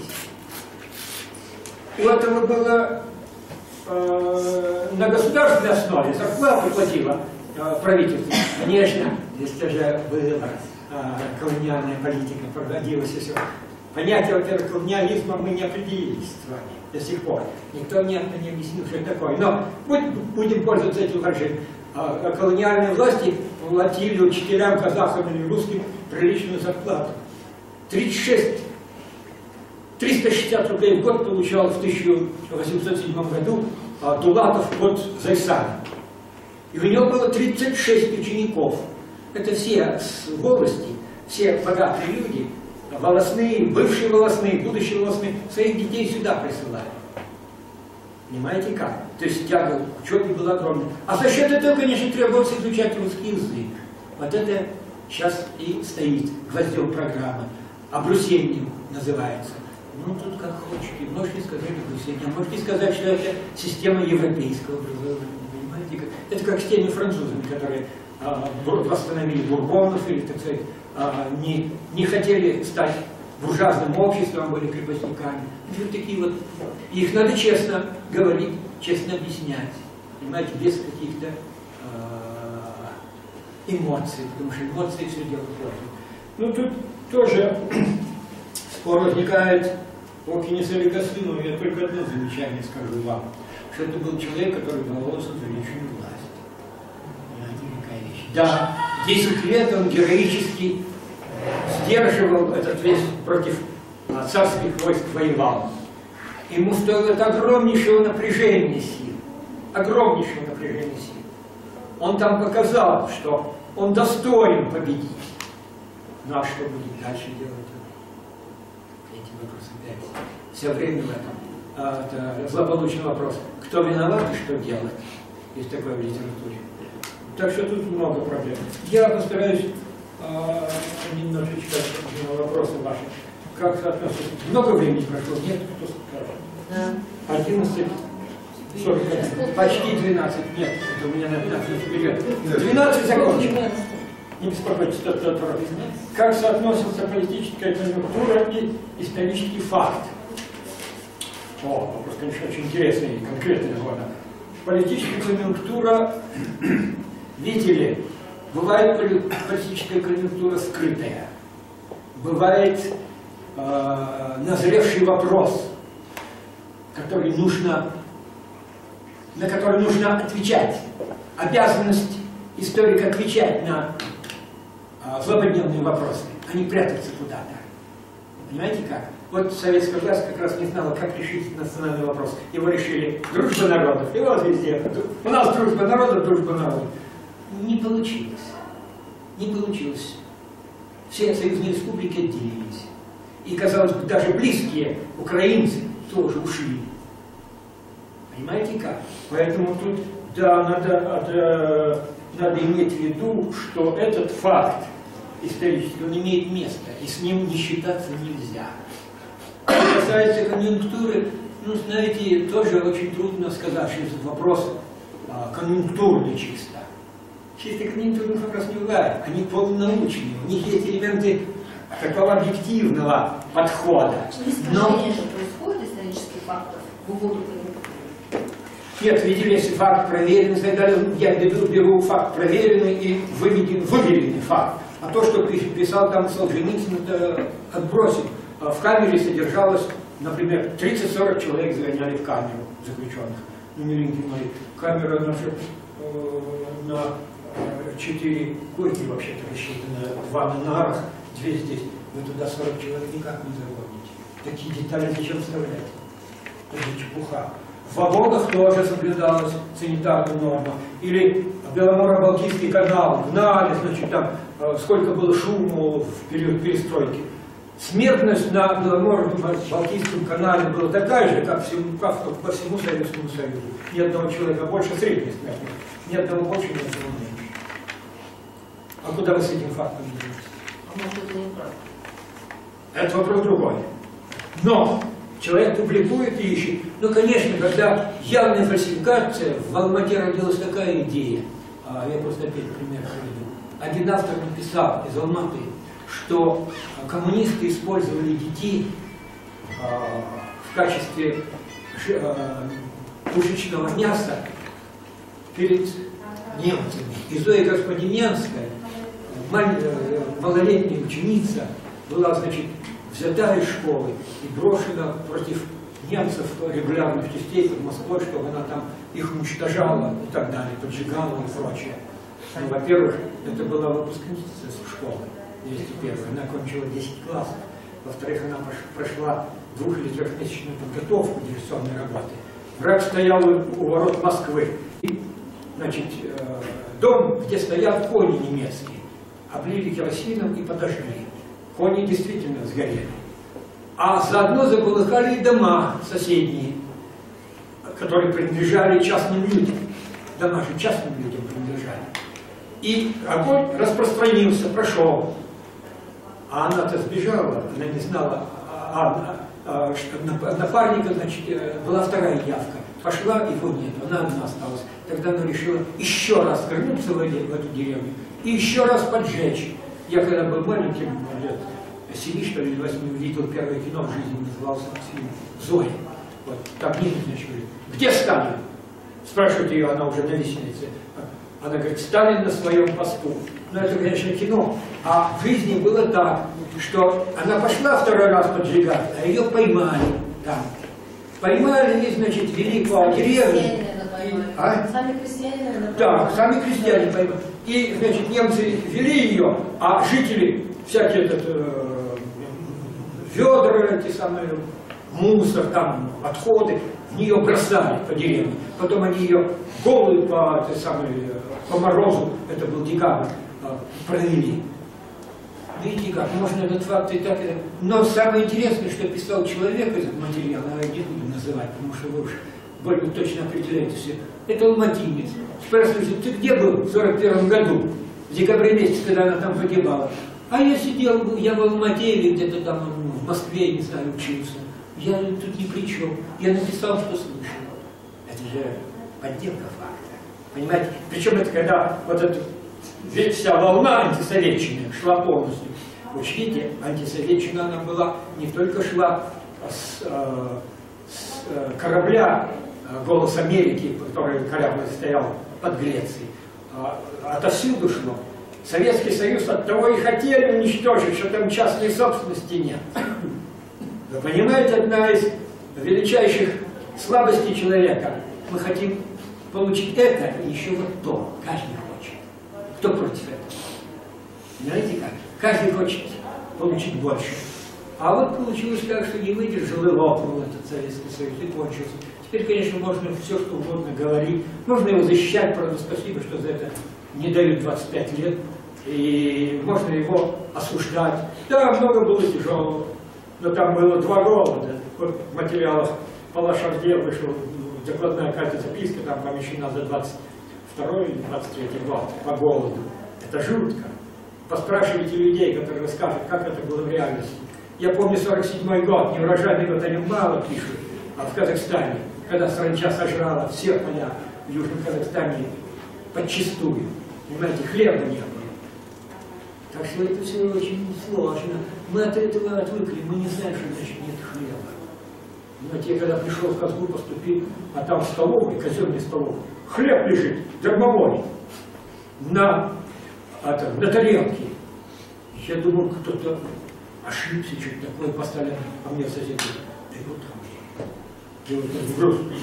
Speaker 2: У этого было э, на государственной основе зарплату платило э, правительство. Конечно, здесь тоже была э, колониальная политика, проводилась и все. Понятие, во-первых, колониализма мы не определились с вами до сих пор. Никто не, не объяснил, что это такое. Но будь, будем пользоваться этим выражением. А колониальные власти платили учителям, казахам или русским приличную зарплату. тридцать шесть, триста шестьдесят рублей в год получал в тысяча восемьсот седьмом году Дулатов под Зайсаном. И у него было тридцать шесть учеников. Это все с волости. все богатые люди, волосные, бывшие волосные, будущие волосные, своих детей сюда присылали. Понимаете как? То есть тяга к учебе была огромная. А за счет этого, конечно, требовалось изучать русский язык. Вот это сейчас и стоит гвоздем программы. Обрусением называется. Ну, тут как хотите. Можете сказать обрусение, можете сказать, что это система европейского образования. Понимаете как? Это как с теми французами, которые а, восстановили бурбонов или, так сказать, а, не, не хотели стать буржуазным обществом, были крепостниками. Это вот такие вот. Их надо честно говорить, честно объяснять. Понимаете, без каких-то э, эмоций, потому что эмоции все делают плохо. Ну, тут тоже спор возникает о Кенесаре Косынове. Я только одно замечание скажу вам, что это был человек, который боролся за личную власть. Да, десять лет он героически сдерживал этот весь против а, царских войск воевал. Ему стоило это огромнейшего напряжения сил. Огромнейшего напряжения сил. Он там показал, что он достоин победить. Ну а что будет дальше делать? Эти вопросы опять. Все время в этом. А, это злополучный вопрос. Кто виноват и что делать? Есть такое в литературе. Так что тут много проблем. Я постараюсь а, немножечко на вопросы ваши. Как соотносится? Много времени прошло? Нет? Кто скажет? Да. одиннадцать сорок один. Почти двенадцать. Нет, это у меня на пятнадцать вперед. двенадцать закончим. Не беспокойтесь, тот, тот, тот. Как соотносится политическая конъюнктура и исторический факт? О, вопрос, конечно, очень интересный и конкретный. Политическая конъюнктура, видите ли, бывает политическая конъюнктура скрытая, бывает э, назревший вопрос, который нужно, на который нужно отвечать, обязанность историка отвечать на э, злободневные вопросы, а не прятаться куда-то. Понимаете как? Вот советская власть как раз не знала, как решить национальный вопрос. Его решили дружба народов. И вот везде. У нас дружба народов, дружба народов. Не получилось. Не получилось. Все союзные республики отделились. И, казалось бы, даже близкие украинцы тоже ушли. Понимаете как? Поэтому тут, да, надо, надо, надо иметь в виду, что этот факт исторический, он имеет место, и с ним не считаться нельзя. Что касается конъюнктуры, ну, знаете, тоже очень трудно сказать, что этот вопрос а, конъюнктурный чисто. Чисто конъюнктурных вопрос не бывает, они полунаучные, у них есть элементы такого объективного подхода.
Speaker 4: Искажение же происходит исторических фактов в угоду конъюнктуры.
Speaker 2: Нет, видели, если факт проверенный, тогда я беру, беру факт проверенный и выведен, выверенный факт. А то, что писал там Солженицын, это отбросим. В камере содержалось, например, тридцать-сорок человек загоняли в камеру заключенных. Ну, миленькие мои, камера наша э, на четыре койки вообще-то рассчитана, два на нарах, две здесь. Вы туда сорок человек никак не загоните. Такие детали зачем вставлять? Это чепуха. В вагонах тоже соблюдалась санитарная норма. Или Беломоро-Балтийский канал гнали, значит, там э, сколько было шуму в период перестройки. Смертность на Беломоро-Балтийском канале была такая же, как, всему, как по всему Советскому Союзу. Ни одного человека больше, средней смертности. Ни одного больше, ни одного меньше. А куда вы с этим фактом идете?
Speaker 4: А может, это не правда?
Speaker 2: Это вопрос другой. Но человек публикует и ищет. Ну, конечно, когда явная фальсификация, в Алмате родилась такая идея. Я просто опять пример приведу. Один автор написал из Алматы, что коммунисты использовали детей в качестве пушечного мяса перед немцами. И Зоя Господинянская, малолетняя ученица, была, значит, взята из школы и брошена против немцев регулярных частей под Москвой, чтобы она там их уничтожала и так далее, поджигала и прочее. Ну, во-первых, это была выпускница школы, двести первая, она окончила десять классов. Во-вторых, она прошла двух- или трехмесячную подготовку диверсионной работы. Враг стоял у ворот Москвы. И, значит, дом, где стоят кони немецкие. облили керосином и подожгли. Кони действительно сгорели. А заодно заполыхали и дома соседние, которые принадлежали частным людям. Дома же частным людям принадлежали. И огонь распространился, прошел. А она-то сбежала, она не знала, а, а, а, напарника, значит, была вторая явка. Пошла, его нет, она одна осталась. Тогда она решила еще раз вернуться в эту деревню и еще раз поджечь. Я когда был маленьким, лет семи, что ли, восьми, увидел первое кино в жизни, назывался фильм «Зоя». Вот, так не значит, где Сталин? Спрашивает ее, она уже на виселице. Она говорит, Сталин на своем посту. Ну, это, конечно, кино. А в жизни было так, что она пошла второй раз поджигать, а ее поймали там. Поймали и, значит, вели по деревне. А?
Speaker 4: Сами крестьяне, наверное,
Speaker 2: да, сами крестьяне поймали. И, значит, немцы вели ее, а жители, всякие этот, э, ведра, эти самые, мусор, там, отходы, в нее бросали по деревне. Потом они ее голую по, этой самой, по морозу, это был декабрь, провели. Видите как, можно этот факт и так, и так. Но самое интересное, что писал человек этот материал, я не буду называть, потому что вы уж больно точно определяете все. Это алматинец. Спрашиваете, ты где был в сорок первом году, в декабре месяце, когда она там погибала? А я сидел, я в Алмате или где-то там в Москве, не знаю, учился. Я тут ни при чем. Я написал, что слышал. Это же подделка факта. Понимаете? Причем это когда вот эта вся волна антисоветчины шла полностью. Учтите, антисоветчина она была не только шла с, э, с э, корабля э, «Голос Америки», который корабль стоял под Грецией, а отовсюду шло. Советский Союз от того и хотели уничтожить, что там частной собственности нет. Вы понимаете, одна из величайших слабостей человека. Мы хотим получить это и еще вот то. Каждый хочет. Кто против этого? Понимаете как? Каждый хочет получить больше. А вот получилось так, что не выдержал и лопнул этот Советский Союз и кончился. Теперь, конечно, можно все, что угодно говорить. Можно его защищать, правда, спасибо, что за это не дают двадцать пять лет. И можно его осуждать. Да, много было тяжелого. Но там было два голода. Вот в материалах Палашарде вышел докладная карта записка, там помещена за двадцать второй или двадцать третий год по голоду. Это жутко. Поспрашивайте людей, которые расскажут, как это было в реальности. Я помню сорок седьмой год, неурожайный год, они мало пишут, а в Казахстане, когда саранча сожрала все поля в Южном Казахстане подчистую. Понимаете, хлеба не было. Так что это все очень сложно. Мы от этого отвыкли, мы не знаем, что значит нет хлеба. Понимаете, я когда пришел в Казгу, поступил, а там в столовой, казенной столовой, хлеб лежит, дармовой, на, это, на тарелке. Я думал, кто-то ошибся, что-то такое поставили, а мне сосед говорит, да его там и вот так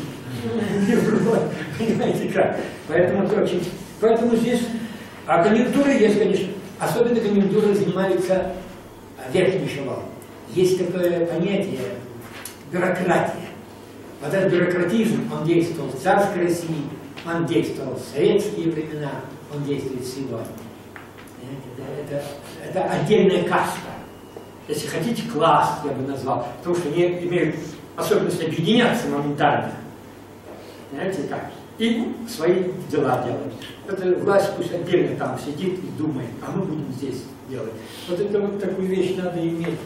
Speaker 2: вброс. Понимаете как? Поэтому это очень... Поэтому здесь... А конъюнктура есть, конечно. Особенно конъюнктурой занимаются верхний эшелон. Есть такое понятие бюрократия. Вот этот бюрократизм, он действовал в царской России, он действовал в советские времена, он действует сегодня. Это, это, это отдельная каста. Если хотите, класс, я бы назвал, потому что они имеют особенность объединяться моментально. Знаете как? И свои дела делать. Эта власть пусть отдельно там сидит и думает, а мы будем здесь делать. Вот это вот такую вещь надо иметь.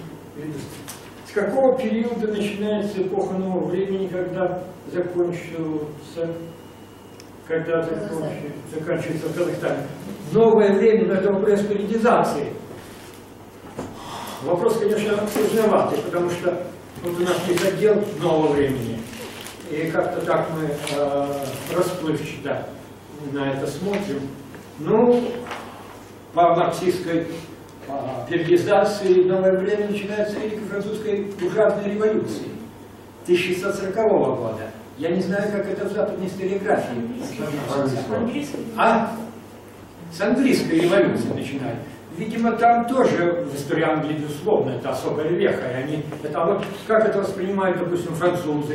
Speaker 2: С какого периода начинается эпоха нового времени, когда закончился, когда закончится, заканчивается в Казахстане? Новое время, но это вопрос политизации. Вопрос, конечно, сложноватый, потому что вот у нас есть отдел нового времени. И как-то так мы э, расплывчато на это смотрим. Ну, по марксистской по периодизации новое время начинается с Великой Французской буржуазной революции тысяча шестьсот сорокового года. Я не знаю, как это в западной историографии. А? С английской революции начинают. Видимо, там тоже в истории Англии, безусловно, это особая веха. И они, это вот как это воспринимают, допустим, французы,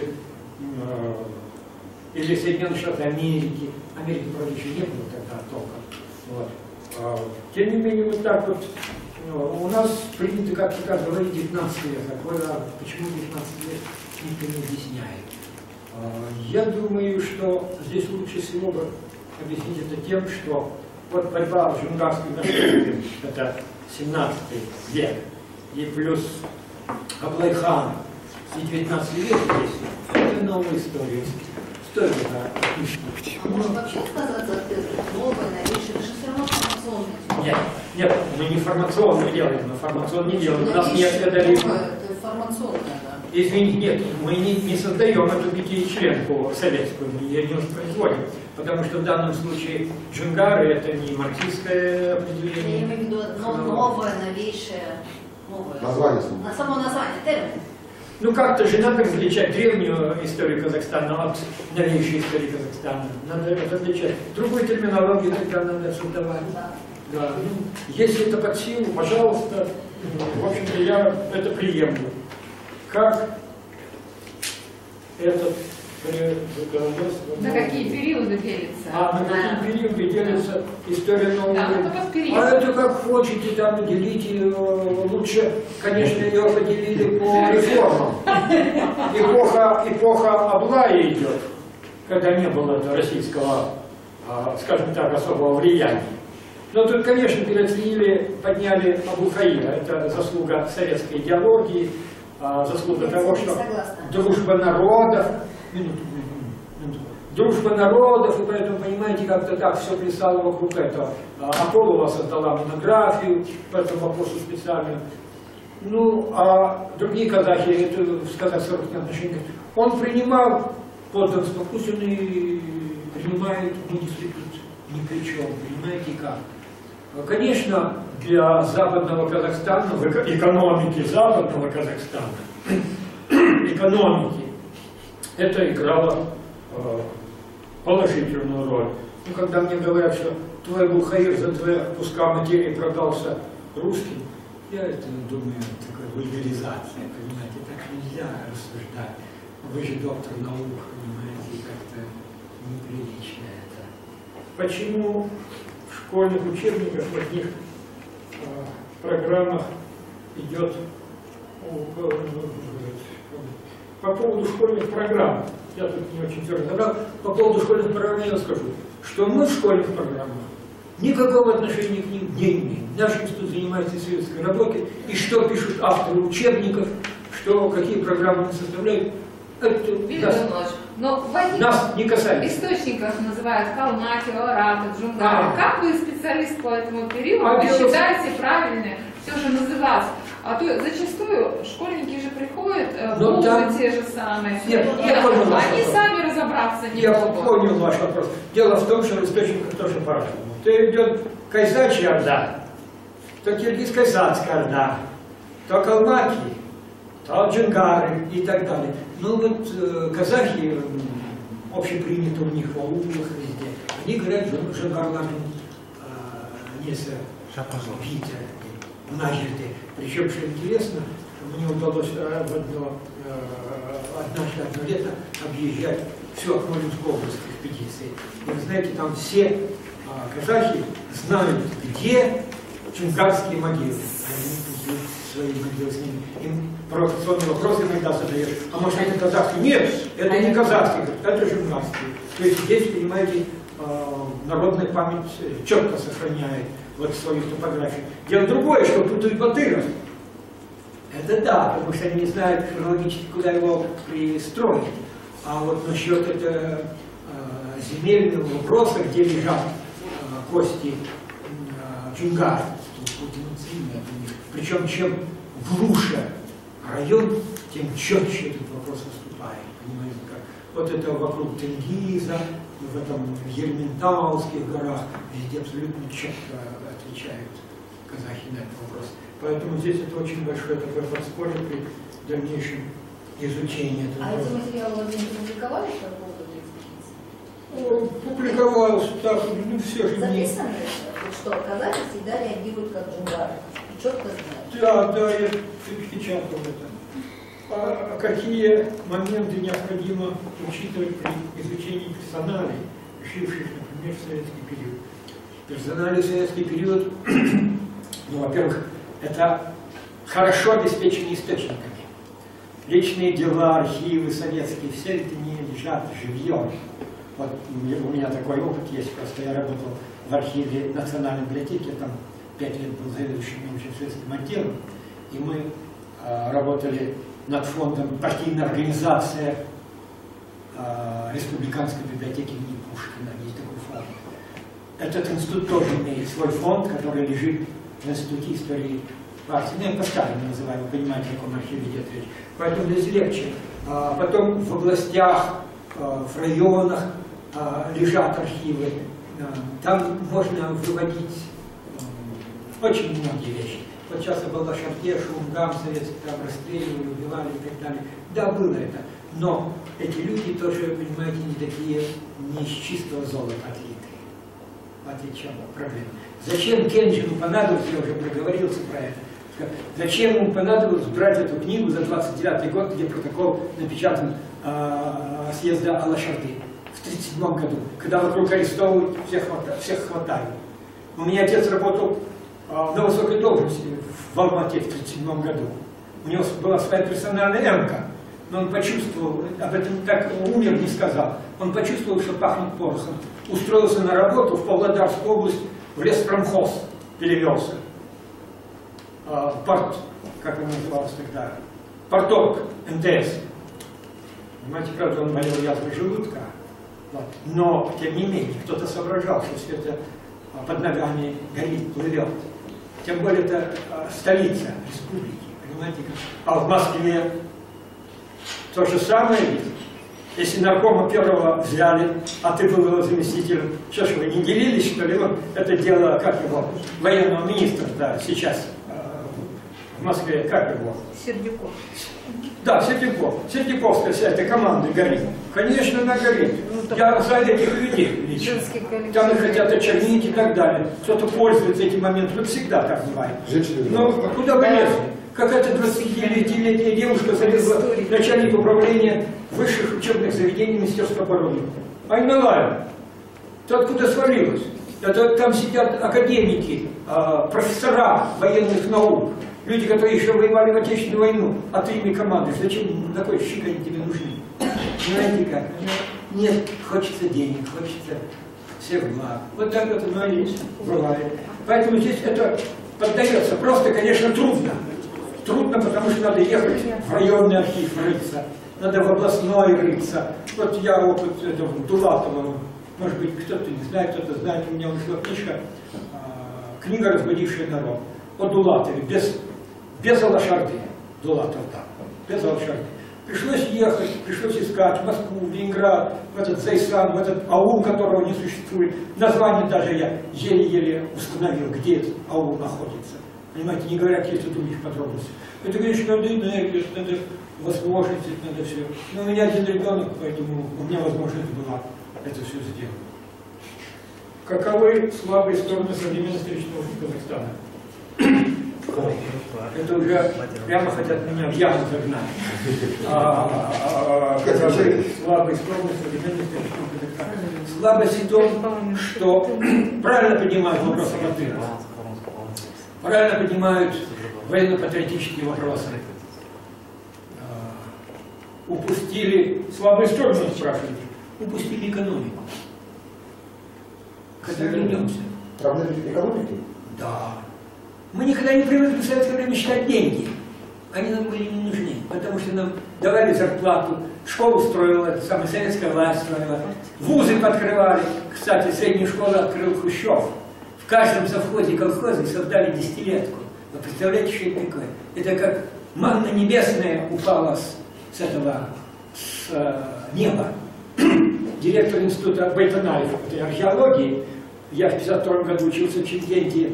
Speaker 2: или Соединенные Штаты Америки. Америки, правда, еще не было тогда толком. Вот. Тем не менее, вот так вот, у нас принято как-то так говорить девятнадцать лет, а почему девятнадцать лет, никто не объясняет. Я думаю, что здесь лучше всего бы объяснить это тем, что вот борьба в джунгарской нации, это семнадцатый век, и плюс Аблай-хан и девятнадцатый век здесь, это новая история. Стоит это.
Speaker 4: А может вообще сказаться новое, новейшее, это же все равно информационное.
Speaker 2: Нет, нет, мы не формационно делаем, мы формационно не делаем. У нас нет
Speaker 4: Это
Speaker 2: это
Speaker 4: информационное, да.
Speaker 2: Извините, нет, мы не, не создаем эту пятичленку советскую, мы ее не воспроизводим, потому что в данном случае джунгары это не марксистское определение.
Speaker 4: Я имею в виду одно новое, новейшее, новое.
Speaker 5: Название.
Speaker 4: На само название, термин.
Speaker 2: Ну как-то же надо различать древнюю историю Казахстана от новейшей истории Казахстана. Надо различать. Другую терминологию тогда надо создавать.
Speaker 4: Да.
Speaker 2: Да. Ну, если это под силу, пожалуйста, в общем-то я это приемлю. Как этот
Speaker 6: на какие периоды делится?
Speaker 2: А, на какие периоды делится история нового
Speaker 6: Да,
Speaker 2: времени?
Speaker 6: это под период.
Speaker 2: А это как хотите, там делите, лучше, конечно, ее поделили по реформам. Эпоха, эпоха Аблая идет, когда не было российского, скажем так, особого влияния. Но тут, конечно, переоценили, подняли Абу-Хаира. Это заслуга советской идеологии, заслуга того, что дружба народов, минуту, минуту, дружба народов, и поэтому, понимаете, как-то так все плясало вокруг этого. Аполлова создала монографию по этому вопросу специальную. Ну, а другие казахи, это в казахских отношениях, он принимал подданство, пусть он и принимает, мы не тут ни при чем, понимаете как. Конечно, для западного Казахстана, в экономике западного Казахстана, экономики, это играло э, положительную роль. Ну, когда мне говорят, что твой Абу-Хаир за твои куска материи продался русским, я это думаю, такая вульгаризация, понимаете, так нельзя рассуждать. Вы же доктор наук, понимаете, как-то неприлично это. Почему в школьных учебниках, в одних э, программах идет о, по поводу школьных программ, я тут не очень все разобрал, по поводу школьных программ я скажу, что мы в школьных программах никакого отношения к ним не имеем. Наш институт занимается исследовательской работой, и что пишут авторы учебников, что какие программы они составляют, это нас,
Speaker 6: но в одних
Speaker 2: нас не касается.
Speaker 6: источниках называют Калмаки, Ораты, Джунгары.
Speaker 2: А.
Speaker 6: Как вы специалист по этому периоду,
Speaker 2: А
Speaker 6: вы
Speaker 2: дело...
Speaker 6: считаете правильно все же называться? А то зачастую школьники же приходят,
Speaker 2: ну,
Speaker 6: вузы
Speaker 2: да.
Speaker 6: те же самые,
Speaker 2: Нет,
Speaker 6: и
Speaker 2: я понял
Speaker 6: они
Speaker 2: ваш
Speaker 6: сами разобраться не
Speaker 2: Я
Speaker 6: могут.
Speaker 2: понял ваш вопрос. Дело в том, что в источниках тоже по-разному. То идет Кайзачья Орда, то Киргиз-Кайзацкая Орда, то Калмаки, то Джунгары и так далее. Ну вот э, казахи, э, общепринято у них в аулах везде, они говорят Джунгарларин э, несе Витя, нажиты. Причем, что интересно, мне удалось э, в одно, э, однажды, одно лето объезжать всю Акмолинскую область экспедиции. И вы знаете, там все э, казахи знают, где джунгарские могилы. Они свои могилы с ними. Им провокационные вопросы иногда задаешь. А может, это казахский? Нет, это не казахский, это джунгарский. То есть здесь, понимаете, э, народная память четко сохраняет вот свою топографию. Дело другое, что путают Батыров. Это да, потому что они не знают хронологически, куда его пристроить. А вот насчет этого э, земельного вопроса, где лежат э, кости э, джунгар, причем чем глуше район, тем четче этот вопрос выступает. Понимаете, как? Вот это вокруг Тенгиза, в этом Ерментауских горах, везде абсолютно четко отвечают казахи на этот вопрос. Поэтому здесь это очень большое такое подспорье при дальнейшем изучении этого
Speaker 4: А
Speaker 2: вопроса.
Speaker 4: эти материалы вы не публиковали по поводу экспедиции?
Speaker 2: Публиковалось, так, ну все же не...
Speaker 4: Записано, что казахи всегда реагируют как джунгары. Четко знают.
Speaker 2: Да, да, я печатал это. А какие моменты необходимо учитывать при изучении персоналей, живших, например, в советский период? Персональный советский период, ну, во-первых, это хорошо обеспеченные источниками. Личные дела, архивы советские, все это не лежат живьем. Вот у меня такой опыт есть, просто я работал в архиве Национальной библиотеки, там пять лет был заведующим научно-исследовательским отделом, и мы э, работали над фондом партийной организации э, Республиканской библиотеки имени Пушкина, есть такой фонд. Этот институт тоже имеет свой фонд, который лежит в Институте истории партии. Ну, я по-старому называю, вы понимаете, о каком архиве идет речь. Поэтому здесь легче. А потом в областях, в районах лежат архивы. Там можно выводить очень многие вещи. Вот сейчас я был в Лошадке, Шумгам советский, там расстреливали, убивали и так далее. Да, было это. Но эти люди тоже, понимаете, не такие, не из чистого золота отлитые. Вот и чем проблема. Зачем Кенджину понадобилось, я уже проговорился про это, зачем ему понадобилось брать эту книгу за двадцать девятый год, где протокол напечатан э, съезда Алашарды в тридцать седьмом году, когда вокруг арестовывают, всех хватают. Всех хватают. У меня отец работал э, на высокой должности в Алмате в тридцать седьмом году. У него была своя персональная эмка, но он почувствовал, об этом так умер, не сказал, он почувствовал, что пахнет порохом. Устроился на работу в Павлодарскую область, в леспромхоз перевелся. Э, порт, как он назывался тогда, порторг эн тэ эс. Понимаете, правда, он болел язвой желудка. Вот. Но, тем не менее, кто-то соображал, что все это под ногами горит, плывет. Тем более, это столица республики, понимаете? А в Москве то же самое ведь. Если наркома первого взяли, а ты был его заместителем, что ж вы не делились, что ли? Вот это дело, как его, военного министра, да, сейчас э, в Москве, как его?
Speaker 6: Сердюков.
Speaker 2: Да, Сердюков. Сердюковская вся эта команда горит. Конечно, она горит. Ну, я за этих людей лично. Там их хотят очернить и так далее. Кто-то пользуется этим моментом, всегда так бывает. Но куда бы лезли? Какая-то двадцатилетняя девушка залезла начальник управления высших учебных заведений Министерства обороны. Айналаева. Ты откуда свалилась? Это там сидят академики, профессора военных наук, люди, которые еще воевали в Отечественную войну, а ты ими командуешь. Зачем такой щик они тебе нужны? Знаете как? Нет, хочется денег, хочется всех благ. Вот так вот оно и бывает. Поэтому здесь это поддается. Просто, конечно, трудно. Трудно, потому что надо ехать в районный архив рыться, надо в областной рыться. Вот я опыт этого Дулатова, может быть, кто-то не знает, кто-то знает, у меня вышла книжка, книга «Разбудившая народ» о Дулатове, без, без Алашарды. Дулатов, да, без Алашарды. Пришлось ехать, пришлось искать в Москву, в Ленинград, в этот Зайсан, в этот аул, которого не существует. Название даже я еле-еле установил, где этот аул находится. Понимаете, не говоря каких-то других подробностей. Это, конечно, надо энергию, надо возможности, надо все. Но у меня один ребенок, поэтому у меня возможность была это все сделать. Каковы слабые стороны современной исторического Казахстана? Это уже прямо хотят меня в яму загнать. Каковы слабые стороны современной исторического Казахстана? Слабость в том, что правильно понимают вопрос о патриотизме. Правильно поднимают военно-патриотические вопросы. Упустили, слабые стороны спрашивают, упустили экономику. Когда вернемся.
Speaker 5: Проблемы экономики?
Speaker 2: Да. Мы никогда не привыкли в советское время считать деньги. Они нам были не нужны, потому что нам давали зарплату, школу строила, самая советская власть строила, вузы подкрывали. Кстати, среднюю школу открыл Хрущев. В каждом совхозе колхоза создали десятилетку. Вы представляете, что это такое? Это как манна небесная упала с, с этого с, э, неба. Директор института Байтанаев этой археологии, я в пятьдесят втором году учился в Чимкенте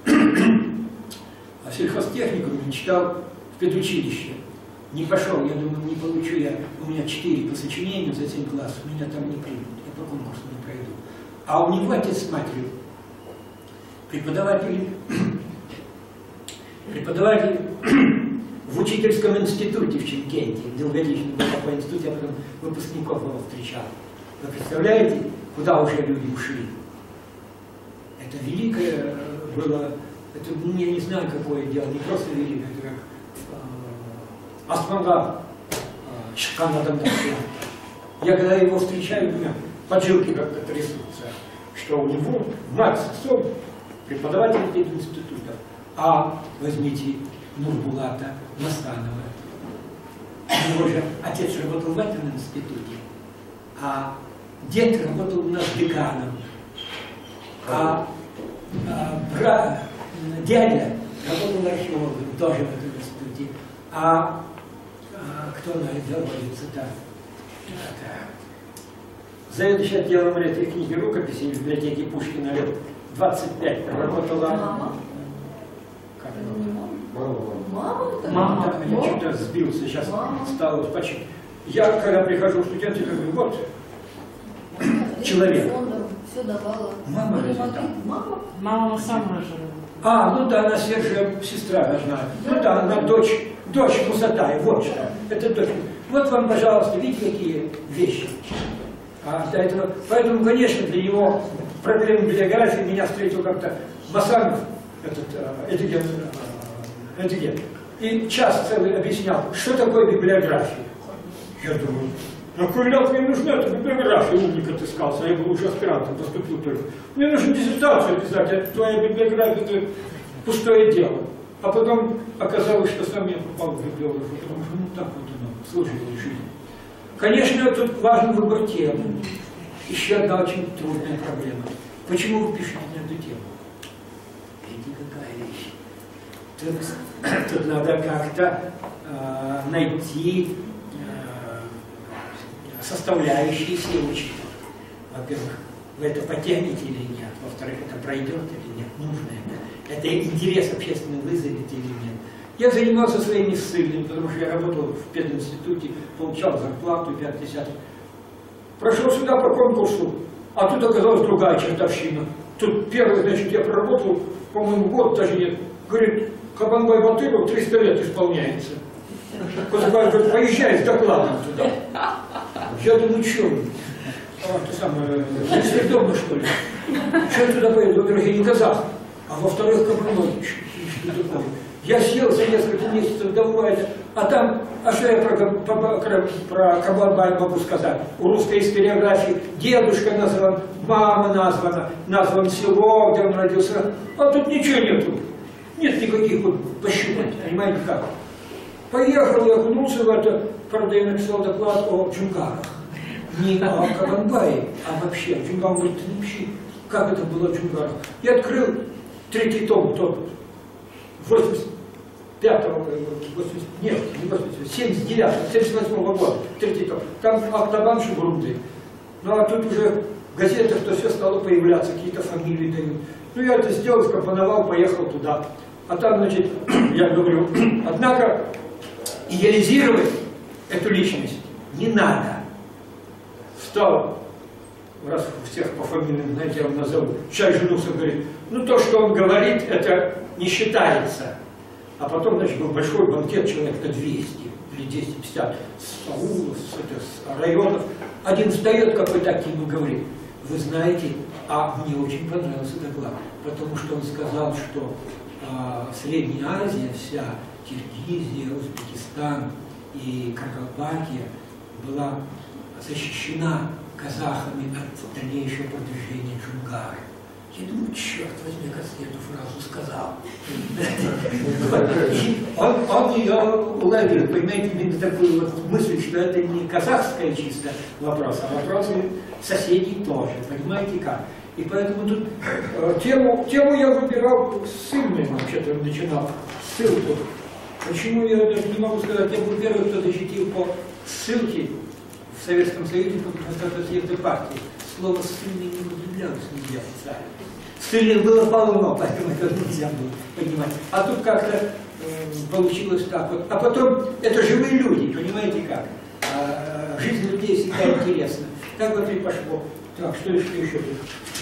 Speaker 2: в сельхозтехникуме, читал в педучилище. Не пошел, я думаю, не получу я, у меня четыре по сочинению за семь классов, меня там не примут, я по конкурсу не пройду. А у него отец с матерью преподаватели, преподаватели в учительском институте в Чимкенте, долгодичный был такой институт, я потом выпускников его встречал. Вы представляете, куда уже люди ушли? Это великое было, это, ну, я не знаю, какое дело, не просто великое, это как э, астмагав э, Канадом. Я когда его встречаю, у меня поджилки как-то трясутся, что у него мать с отцом преподаватель института, а возьмите Нурбулата Настанова. У него же отец работал в этом институте, а дед работал у нас деканом, а, а брат, дядя работал археологом тоже в этом институте, а, а кто находится-то? Заведующий отделом этой книги рукописи в библиотеке Пушкина лет двадцать пять проработала.
Speaker 4: Мама?
Speaker 2: Как
Speaker 4: Это не мама?
Speaker 1: Мама.
Speaker 4: Мама?
Speaker 2: Да, я что-то сбился, сейчас
Speaker 4: Мама.
Speaker 2: стало почти. Я, когда прихожу в студенты, говорю, вот человек.
Speaker 4: Все давала.
Speaker 2: Мама
Speaker 4: Вы не
Speaker 2: разве
Speaker 4: могли?
Speaker 2: там?
Speaker 4: Мама?
Speaker 5: Мама сама же.
Speaker 2: А, ну да, она Сержия сестра должна. Ну да, она дочь, дочь Мусатай, вот что. Это дочь. Вот вам, пожалуйста, видите, какие вещи. А для этого, поэтому, конечно, для него проблемы библиографии меня встретил как-то Масанов, этот Эдиген, Эдиген, и час целый объяснял, что такое библиография. Я думаю, на кой ляд мне нужна эта библиография, умник отыскался, я был уже аспирантом, поступил только. Мне нужно диссертацию писать, а твоя библиография это пустое дело. А потом оказалось, что сам я попал в библиографию, потому что ну так вот оно сложилось в жизни. Конечно, тут важен выбор темы. Еще одна очень трудная проблема. Почему вы пишете на эту тему? Видите, какая вещь. Тут, тут надо как-то э, найти э, составляющие случая. Во-первых, вы это потянете или нет. Во-вторых, это пройдет или нет. Нужно это. Это интерес общественный вызовет или нет. Я занимался своими ссыльными, потому что я работал в пединституте, получал зарплату пять десятых. Прошел сюда по конкурсу, а тут оказалась другая чертовщина. Тут первый, значит, я проработал, по-моему, год даже нет. Говорит, Кабанбай Батыров триста лет исполняется. Кузбасс говорит, поезжай с докладом туда. Я думаю, что вы? А, ты самое, несведомый, что ли? Что я туда поеду? Во-первых, я не казах, а во-вторых, Кабанбай. Я сел за несколько месяцев давно, а там, а что я про, про, про Кабанбай могу сказать? У русской историографии дедушка назван, мама названа, назван село, где он родился, а тут ничего нету. Нет никаких вот пощупать, понимаете как? Поехал, я окунулся в это, правда, я написал доклад о Джунгарах. Не о Кабанбае, а вообще. Джунгар говорит, вообще, как это было в Джунгарах? Я открыл третий том, тот, восемьдесят пятого, восемьдесят, нет, не восемьдесят, семьдесят девятого, семьдесят восьмого года, третий том. Там автобан Шубрунды. Ну а тут уже в газетах то все стало появляться, какие-то фамилии дают. Ну я это сделал, скомпоновал, поехал туда. А там, значит, я говорю, однако идеализировать эту личность не надо. Встал, раз всех по фамилиям, знаете, я вам назову, человек женился, говорит, ну то, что он говорит, это не считается. А потом, значит, был большой банкет, человек-то двести или двести пятьдесят, с аулов, с, это, с районов. Один встает какой-то таким и говорит, вы знаете, а мне очень понравился доклад, потому что он сказал, что э, Средняя Азия, вся Киргизия, Узбекистан и Карабахия была защищена казахами от дальнейшего продвижения Джунгары. Я думаю, черт возьми, как я эту фразу сказал. Он, он ее уловил, понимаете, именно такую вот мысль, что это не казахская чисто вопрос, а вопросы соседей тоже, понимаете как. И поэтому тут э, тему, тему я выбирал ссыльную, вообще-то начинал ссылку. Почему я даже не могу сказать, я был первый, кто защитил по ссылке в Советском Союзе, потому что съезды партии. Слово «ссыльный» не употреблялось нигде официально. Ссыльных было полно, поэтому это нельзя было понимать. А тут как-то э, получилось так вот. А потом, это живые люди, понимаете как? А, жизнь людей всегда интересна. Так вот и пошло. Так, что еще, еще тут?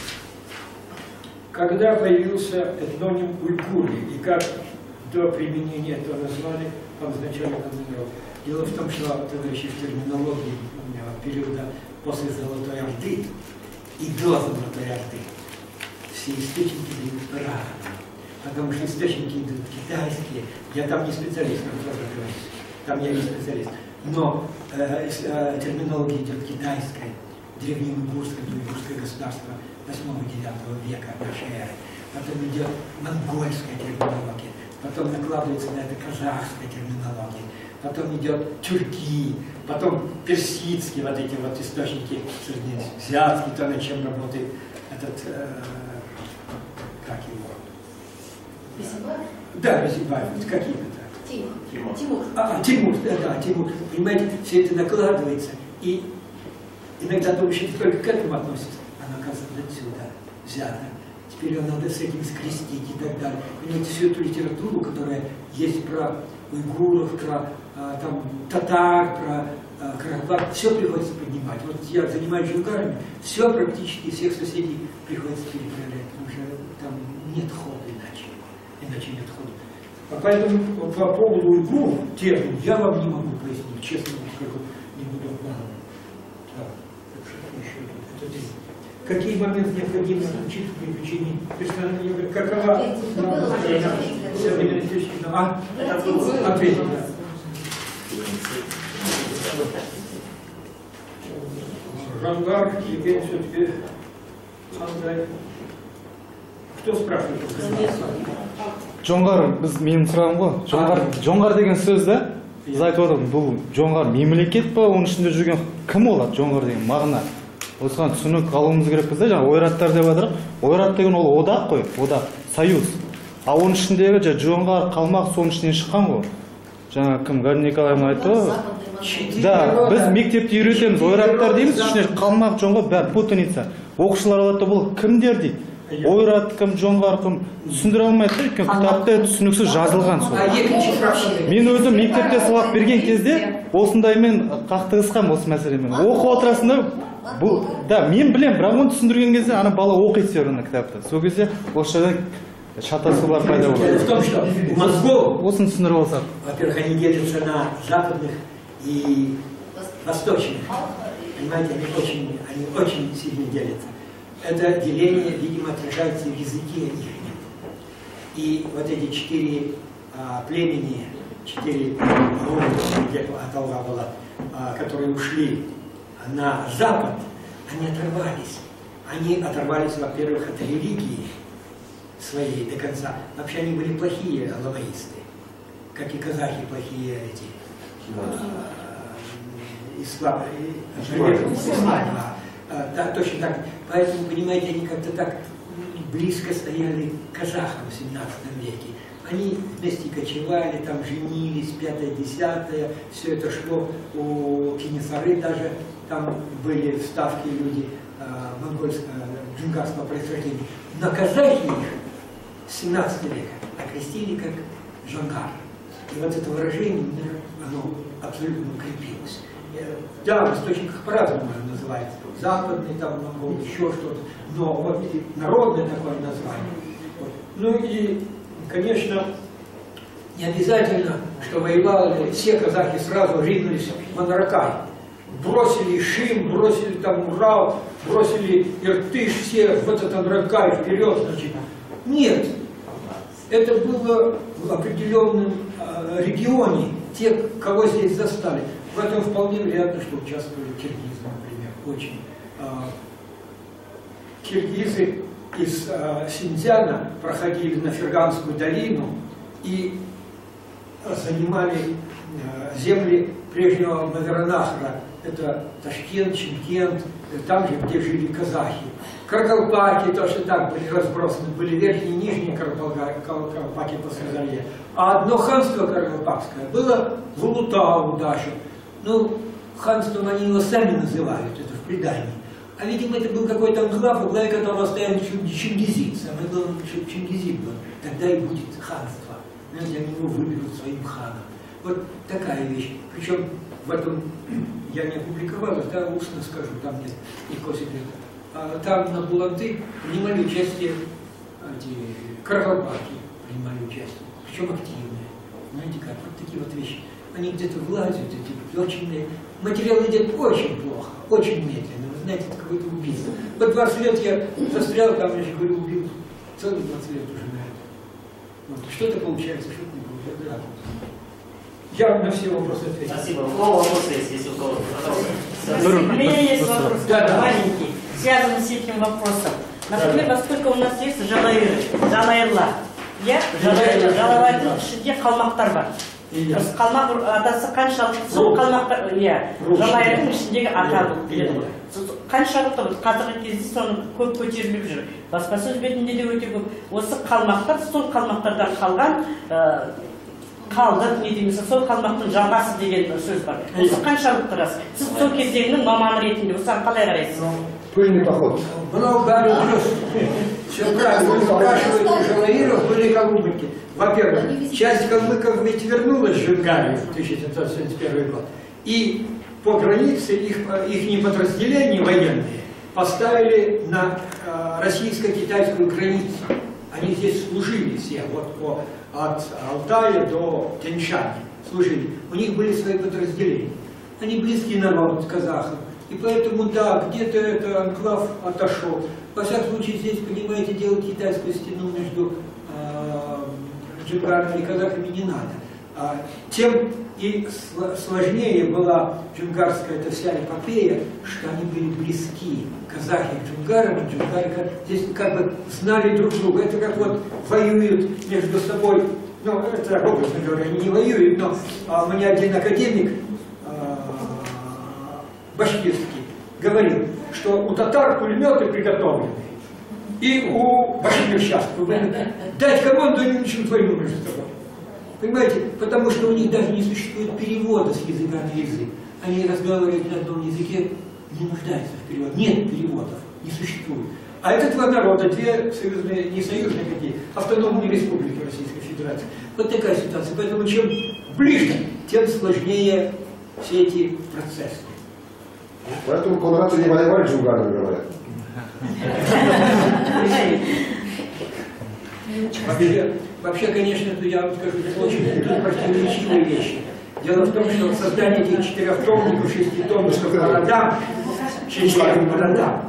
Speaker 2: Когда появился этноним уйгуры, и как до применения этого названия обозначали народ. Дело в том, что, товарищи, в терминологии периода после Золотой Орды и до Золотой Орды
Speaker 5: все источники идут разные. Потому что источники идут китайские. Я там не специалист, как тоже говорится. Там я не специалист. Но э, э, терминология идет китайская, древнеуйгурское, уйгурское государство восьмого-девятого века нашей эры. Потом идет монгольская терминология. Потом накладывается на это казахская терминология. Потом идет тюрки, потом персидские вот эти вот источники, азиатские, то, над чем работает этот, э, как его?
Speaker 4: Бесибаев?
Speaker 5: Да, Бесибаев, вот какие-то.
Speaker 4: Тимур. Тимур.
Speaker 5: А, Тимур, да, да, Тимур. Понимаете, все это накладывается, и иногда думаешь, что только к этому относится, оно, оказывается, отсюда взято. Теперь его надо с этим скрестить и так далее. Понимаете, всю эту литературу, которая есть про уйгуров, про а, там, татар, про а, Карабах, все приходится поднимать. Вот я занимаюсь джунгарами, все практически всех соседей приходится перепроверять, потому что там нет хода иначе. Иначе нет хода. А поэтому по поводу уйгуров термин я вам не могу пояснить, честно скажу, не буду обманывать. Да. Так что еще тут? Это здесь. Какие моменты необходимо учить в приключении персонального? Какова? А? Ответить, да. Жангар, теперь все-таки Андай. Кто спрашивает?
Speaker 3: Жоңғар, біз менің сұрағым ғой. Жоңғар, жоңғар деген сөз да, біз айтып отырмыз, бұл жоңғар мемлекет па, оның ішінде жүрген кім олады, жоңғар деген мағына? Осыған түсінік алуымыз керекпіз да, жаңа ойраттар деп жатыр. Ойрат деген ол одақ қой, одақ, союз. А оның ішіндегі жаңа жоңғар, қалмақ соның ішінен шыққан ғой. Жаңа кім, Галина Николаевна айтты ғой. Да, біз мектепте үйретеміз, ойраттар дейміз, ішіне қалмақ, жоңғар, бәрі путаница. Оқушылар алады, бұл кімдер дейді? Ойрат кім, жоңғар кім, түсіндіре алмайды, өйткені кітапта түсініксіз жазылған сол. Мен өзім мектепте сабақ берген кезде осындаймен қақтығысқам осы мәселемен. Оқып отырасың да, бұл, да, мен білем, бірақ оны түсіндірген кезде ана бала оқиды все равно кітапты. Сол кезде осы жерде шатасулар пайда болады.
Speaker 5: В том, что у мозгов,
Speaker 3: осыны түсіндіріп алсақ.
Speaker 5: во-первых, они делятся на западных и восточных. Понимаете, они очень, они очень сильно делятся. Это деление, видимо, отражается в языке их. И вот эти четыре а, племени, четыре Аталга была, а, которые ушли на запад, они оторвались. Они оторвались, во-первых, от религии своей до конца. Вообще они были плохие лаваисты, как и казахи плохие эти. Ислам, да, точно так. Поэтому, понимаете, они как-то так близко стояли к казахам в семнадцатом веке. Они вместе кочевали, там женились, пятое-десятое, все это шло у Кенесары, даже там были вставки люди э, монгольского, джунгарского происхождения. Но казахи их с семнадцатого века окрестили как жонгар. И вот это выражение, оно абсолютно укрепилось. Да, в источниках по-разному называется. Западный, там, монгол, еще что-то. Но вот народное такое название. Вот. Ну и, конечно, не обязательно, что воевали все казахи сразу ринулись в Анаракай. Бросили Шим, бросили там Урал, бросили Иртыш, все в этот Анаракай вперед, значит. Нет. Это было в определенном э, регионе, те, кого здесь застали. В этом вполне вероятно, что участвовали киргизы, например, очень. Э, киргизы из э, Синьцзяна проходили на Ферганскую долину и занимали э, земли прежнего Маверанахра. Это Ташкент, Чимкент, там же, где жили казахи. Каракалпаки тоже так были разбросаны, были верхние и нижние Каракалпаки по Средиземле. А одно ханство Каракалпакское было в Улутау даже. Ну, ханством они его сами называют, это в предании. А, видимо, это был какой-то анклав, во главе которого стоял Чингизид. Самое главное, чтобы Чингизид был. Тогда и будет ханство. Знаете, они его выберут своим ханом. Вот такая вещь. Причем в этом я не опубликовал, да, устно скажу, там нет никакого секрета. А там на Буланты принимали участие эти Каракалпаки, принимали участие, причем активные. Знаете как, вот такие вот вещи. они где-то влазят, эти очень... Материал идет очень плохо, очень медленно. Вы знаете, это какое-то убийство. Вот двадцать лет я застрял, там, я же говорю, убил. Целых двадцать лет уже на это. Вот. Что-то получается, что-то не получается. Да. Я на все вопросы ответил.
Speaker 1: Спасибо. У кого вопросы есть, если у кого?
Speaker 7: У меня есть вопрос,
Speaker 5: Да, да.
Speaker 7: маленький, связанный с этим вопросом. Например, поскольку у нас есть жалайыр, жалайырлар. Я жалайлардың ішінде қалмақтар бар. Қалмақ атасы қаншалықты сол қалмақтар, иә, жалайырдың ішіндегі аталық біледі. Қаншалықты қазіргі кезде соны көп көтеріліп жүр. Баспасөз бетінде де өте көп. Осы қалмақтар, сол қалмақтардан қалған қалдық, не дейміз, сол қалмақтың жалғасы деген сөз бар. Осы қаншалықты рас? Сіз сол кезеңнің маманы ретінде осыған қалай қарайсыз?
Speaker 8: Пыльный поход.
Speaker 5: Много плюс. Все правильно. Вы спрашиваете жалаиров, были калмыки. Во-первых, часть калмыков ведь вернулась в Джунгарию в тысяча девятьсот семьдесят первый год. И по границе их, их подразделения военные поставили на э, российско-китайскую границу. Они здесь служили все, вот по, от Алтая до Тяньшани служили. У них были свои подразделения. Они близкий народ казахам. И поэтому, да, где-то этот анклав отошел. Во всяком случае, здесь, понимаете, делать китайскую стену между э, джунгарами и казахами не надо. А, тем и сложнее была джунгарская эта вся эпопея, что они были близки. Казахи к джунгарам, и джунгары здесь как бы знали друг друга. Это как вот воюют между собой. Ну, это образно говоря, они не воюют, но а, у меня один академик, башкирский, говорил, что у татар пулеметы приготовлены, и у башкир сейчас дать команду, они начнут войну между собой. Понимаете? Потому что у них даже не существует перевода с языка на язык. Они разговаривают на одном языке, не нуждаются в переводе. Нет переводов, не существует. А это два народа, две союзные, не союзные какие, автономные республики Российской Федерации. Вот такая ситуация. Поэтому чем ближе, тем сложнее все эти процессы.
Speaker 8: Поэтому колорадцы не воевали джунгарами, говорят.
Speaker 5: Вообще, вообще, конечно, я вам скажу, это очень противоречивые вещи. Дело в том, что создание этих четырехтомников, шеститомников по родам, чеченским родам,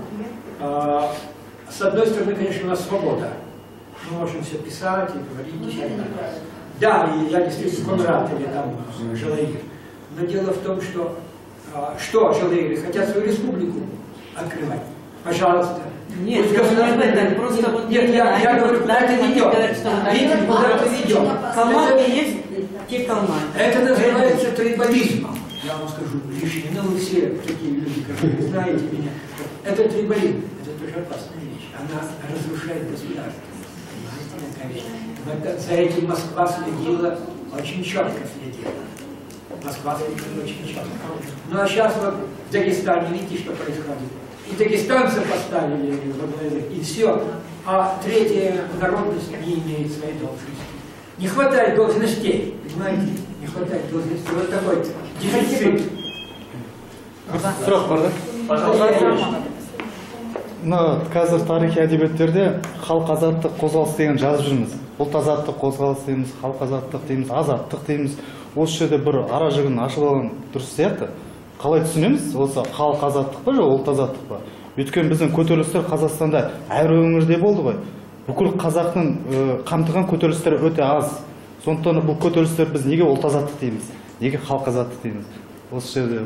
Speaker 5: с одной стороны, конечно, у нас свобода. Мы можем все писать и говорить. И да, и я действительно Конрад или там Жалаир. Но дело в том, что что жалаиры хотят свою республику открывать. Пожалуйста.
Speaker 7: Нет, я не об этом, просто вот...
Speaker 5: Нет, я, я говорю, куда это ведет. Видите, куда это ведет.
Speaker 7: Калматы есть, те калматы.
Speaker 5: Это называется трибализмом. Я вам скажу лишнее, но вы все такие люди, которые знаете меня. Это трибализм, это тоже опасная вещь. Она разрушает государство. Понимаете, такая вещь. За этим Москва следила, очень четко следила. Москва следила очень четко. Ну а сейчас вот в Дагестане, видите, что происходит. И дагестанцы поставили во главе, и все. А третья народность не имеет своей должности. Не хватает должностей, понимаете? Не хватает должностей. Вот такой дефицит.
Speaker 3: Сұрақ бар да?
Speaker 1: Пожалуйста.
Speaker 3: Мына қазір тарихи әдебиеттерде халық азаттық қозғалыс деген жазып жүрміз. Ұлт азаттық қозғалыс дейміз, халық азаттық дейміз, азаттық дейміз. Осы жерде бір ара жігін ашып алған дұрыс сияқты. Қалай түсінеміз? Осы халық азаттық па, жоқ ұлт азаттық па? Өйткені біздің көтерілістер Қазақстанда әр өңірде болды ғой. Бүкіл қазақтың қамтыған көтерілістер өте аз. Сондықтан бұл көтерілістер біз неге ұлт азаттық дейміз? Неге халық азаттық дейміз? Осы жерде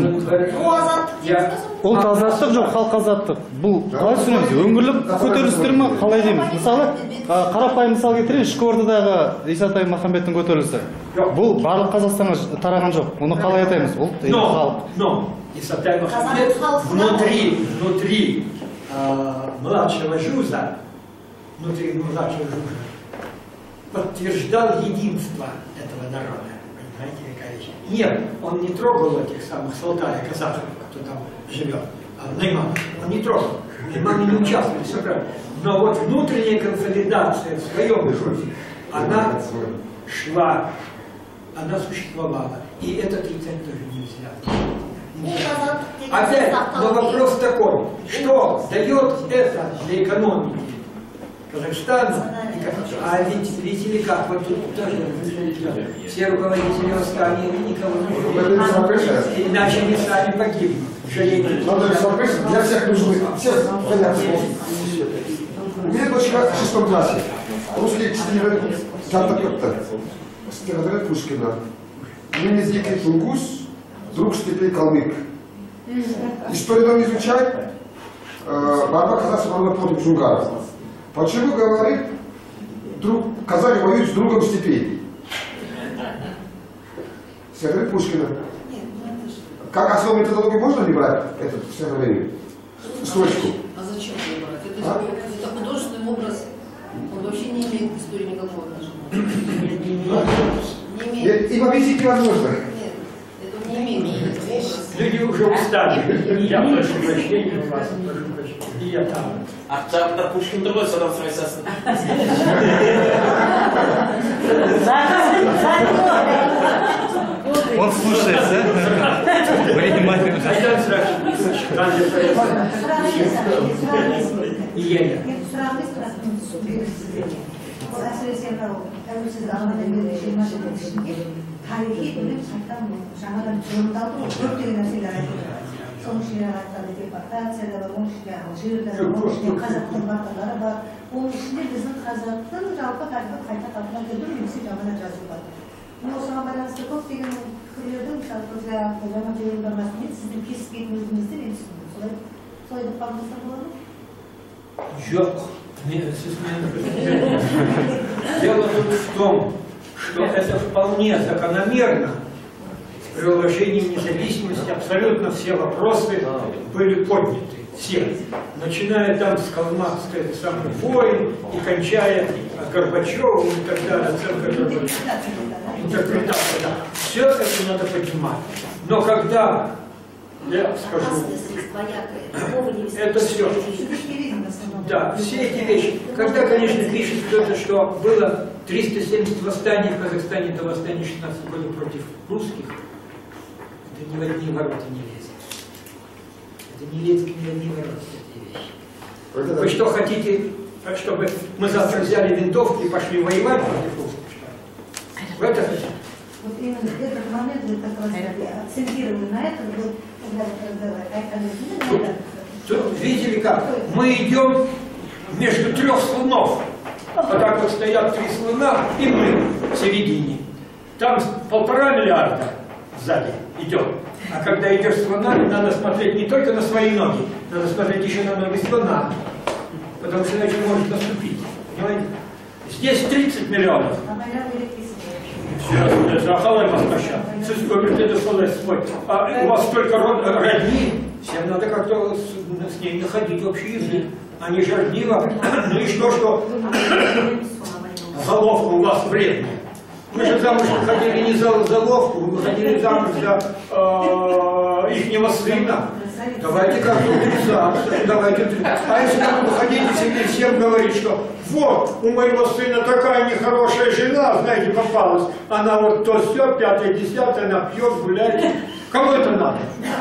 Speaker 3: ұлт азаттық жоқ, халық азаттық. Бұл қалай түсінеміз? Өңірлік көтерілістер ме, қалай дейміз? Мысалы, қарапайым мысал кетірейін, ішкі ордадағы Исатай Махамбеттің көтерілісі. Бұл барлық Қазақстанға тараған жоқ. Оны қалай атаймыз? Ұлт, халық.
Speaker 5: Но Исатай Махамбет внутри, внутри младшего жуза, внутри младшего жуза подтверждал единство этого народа. Понимаете, какая вещь? Нет, он не трогал этих самых Салтая казахов, кто там живет, а Найман. Он не трогал. Найманы не участвовали, все правильно. Но вот внутренняя консолидация в своем жузе, она шла, она существовала. И это отрицать тоже нельзя. нельзя. Опять, но вопрос такой, что дает это для экономики Казахстана. И как- А ведь видели как, вот тут тоже все руководители восстания никого
Speaker 8: Это
Speaker 5: не
Speaker 8: не сопряжает.
Speaker 5: ждали. Иначе они сами погибли. Жалеете.
Speaker 8: Надо сюрприз для всех нужны. Всех понятно. У меня дочка в шестом классе. Русский чтили Картакетта. Стихотворение Пушкина. Мне с дикий тунгус, друг степей калмык. Историю нам изучать, э, борьба казахов против джунгаров. Почему, говорит, друг, казахи воюют с другом степей? Стихотворение Пушкина. Как основу методологию можно ли брать это стихотворение? Строчку.
Speaker 4: А зачем его брать? Это,
Speaker 8: А?
Speaker 4: это художественный образ. Он вообще не имеет к истории никакого отношения. Не имеет.
Speaker 8: И объяснить невозможно.
Speaker 4: Нет, это не имеет.
Speaker 2: Люди уже устали. Я прошу прощения у вас, прошу прощения. И я там.
Speaker 1: А так Пушкин другой садом связался.
Speaker 3: Он слушает, да? Внимательно.
Speaker 2: Айдан И я.
Speaker 9: әсіресе мынау тәуелсіз алғаннан бері жиырма жылдың ішінде тарихи білім сақтан жаңадан жойылды ғой көптеген нәрселер айтылды. Соның ішінде айтқанда депортация да бар, оның ішінде алжир да бар, оның ішінде қазақтың батырлары бар. Оның ішінде біздің қазақтың жалпы тарихы қайта қалпына келтіру немесе жаңадан жазылған. Осыған байланысты көптеген пікірлердің мысалы көзге жаңа жиындармен сіздің кесіп өзіңізді мен түсіндім. Солай солай деп қалыңыздар болады ма?
Speaker 2: Жоқ. Дело тут в том, что это вполне закономерно. При уложении независимости абсолютно все вопросы были подняты. Все. Начиная там с калмыцкой самой войн и кончая Горбачевым и так далее. Интерпретация. Да. Все это надо поднимать. Но когда, я скажу, это все. Да, все эти вещи. Когда, конечно, пишет кто-то, что было триста семьдесят восстаний в Казахстане до восстания шестнадцатого года против русских, это ни в одни ворота не лезет. Это не лезет ни в одни ворота, эти вещи. Вы что хотите, чтобы мы завтра взяли винтовки и пошли воевать против русских? В это хотите?
Speaker 9: Вот именно этот момент, вы как раз акцентировали на этом, когда вы разговаривали, на это.
Speaker 2: Тут видели как? Мы идем между трех слонов. Вот так вот стоят три слона, и мы в середине. Там полтора миллиарда сзади идет. А когда идешь с слонами, надо смотреть не только на свои ноги, надо смотреть еще на ноги слона. Потому что иначе может наступить. Понимаете? Здесь тридцать миллионов. Все, за халай поспоща. А у вас только родни. Всем надо как-то с, с ней находить общий язык. Они же огниво. Ну и что, что заловка у вас вредная. Мы же замуж выходили не за заловку, мы выходили замуж за э, ихнего сына. Давайте как-то урезаться, давайте. А если вы выходите и всем говорить, что вот, у моего сына такая нехорошая жена, знаете, попалась. Она вот то все, пятое, десятое, она пьет, гуляет. Кому это надо?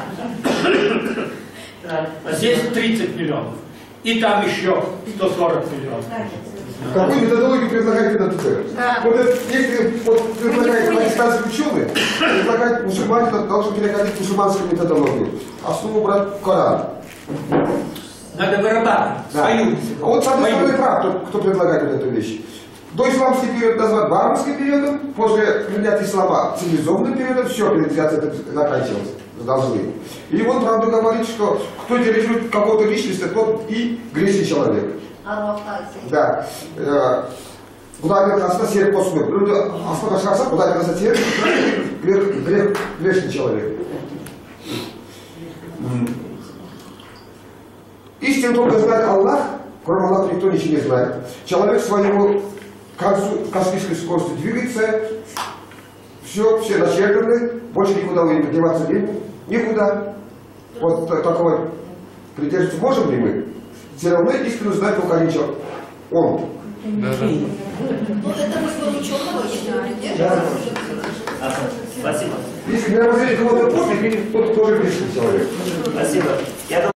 Speaker 2: А здесь тридцать миллионов. И там еще сто сорок миллионов.
Speaker 8: Какую методологию предлагает КТТ? Вот это, если вот, предлагает пакистанский ученый, предлагает мусульмане должны переходить мусульманскую методологию. Основу брать Коран.
Speaker 2: Надо вырабатывать
Speaker 8: Да.
Speaker 2: свою.
Speaker 8: А вот с одной стороны прав, кто, кто предлагает вот эту вещь. Доисламский период назвать варварским периодом, после принятия ислама цивилизованным периодом, все, периодизация заканчивалась. Должны. И он, правда, говорит, что кто терроризирует какого-то личности, тот и грешный человек. Да. Құдаймен қасында серік қосылмайды. Біреуді аспанға шығарса, құдаймен қасында серік, грешный человек. Истину только знает Аллах, кроме Аллаха никто ничего не знает. Человек своему концу, космической скоростью двигается, все, все начертаны, больше никуда деваться никуда. Вот такого придерживаться можем ли мы? Все равно истину знать только один человек. Он.
Speaker 4: Ну, это вызвало ученого, если вы придерживаетесь.
Speaker 1: Спасибо.
Speaker 8: Если мировоззрение кого-то портит, тот тоже грешный человек.
Speaker 1: Спасибо. Я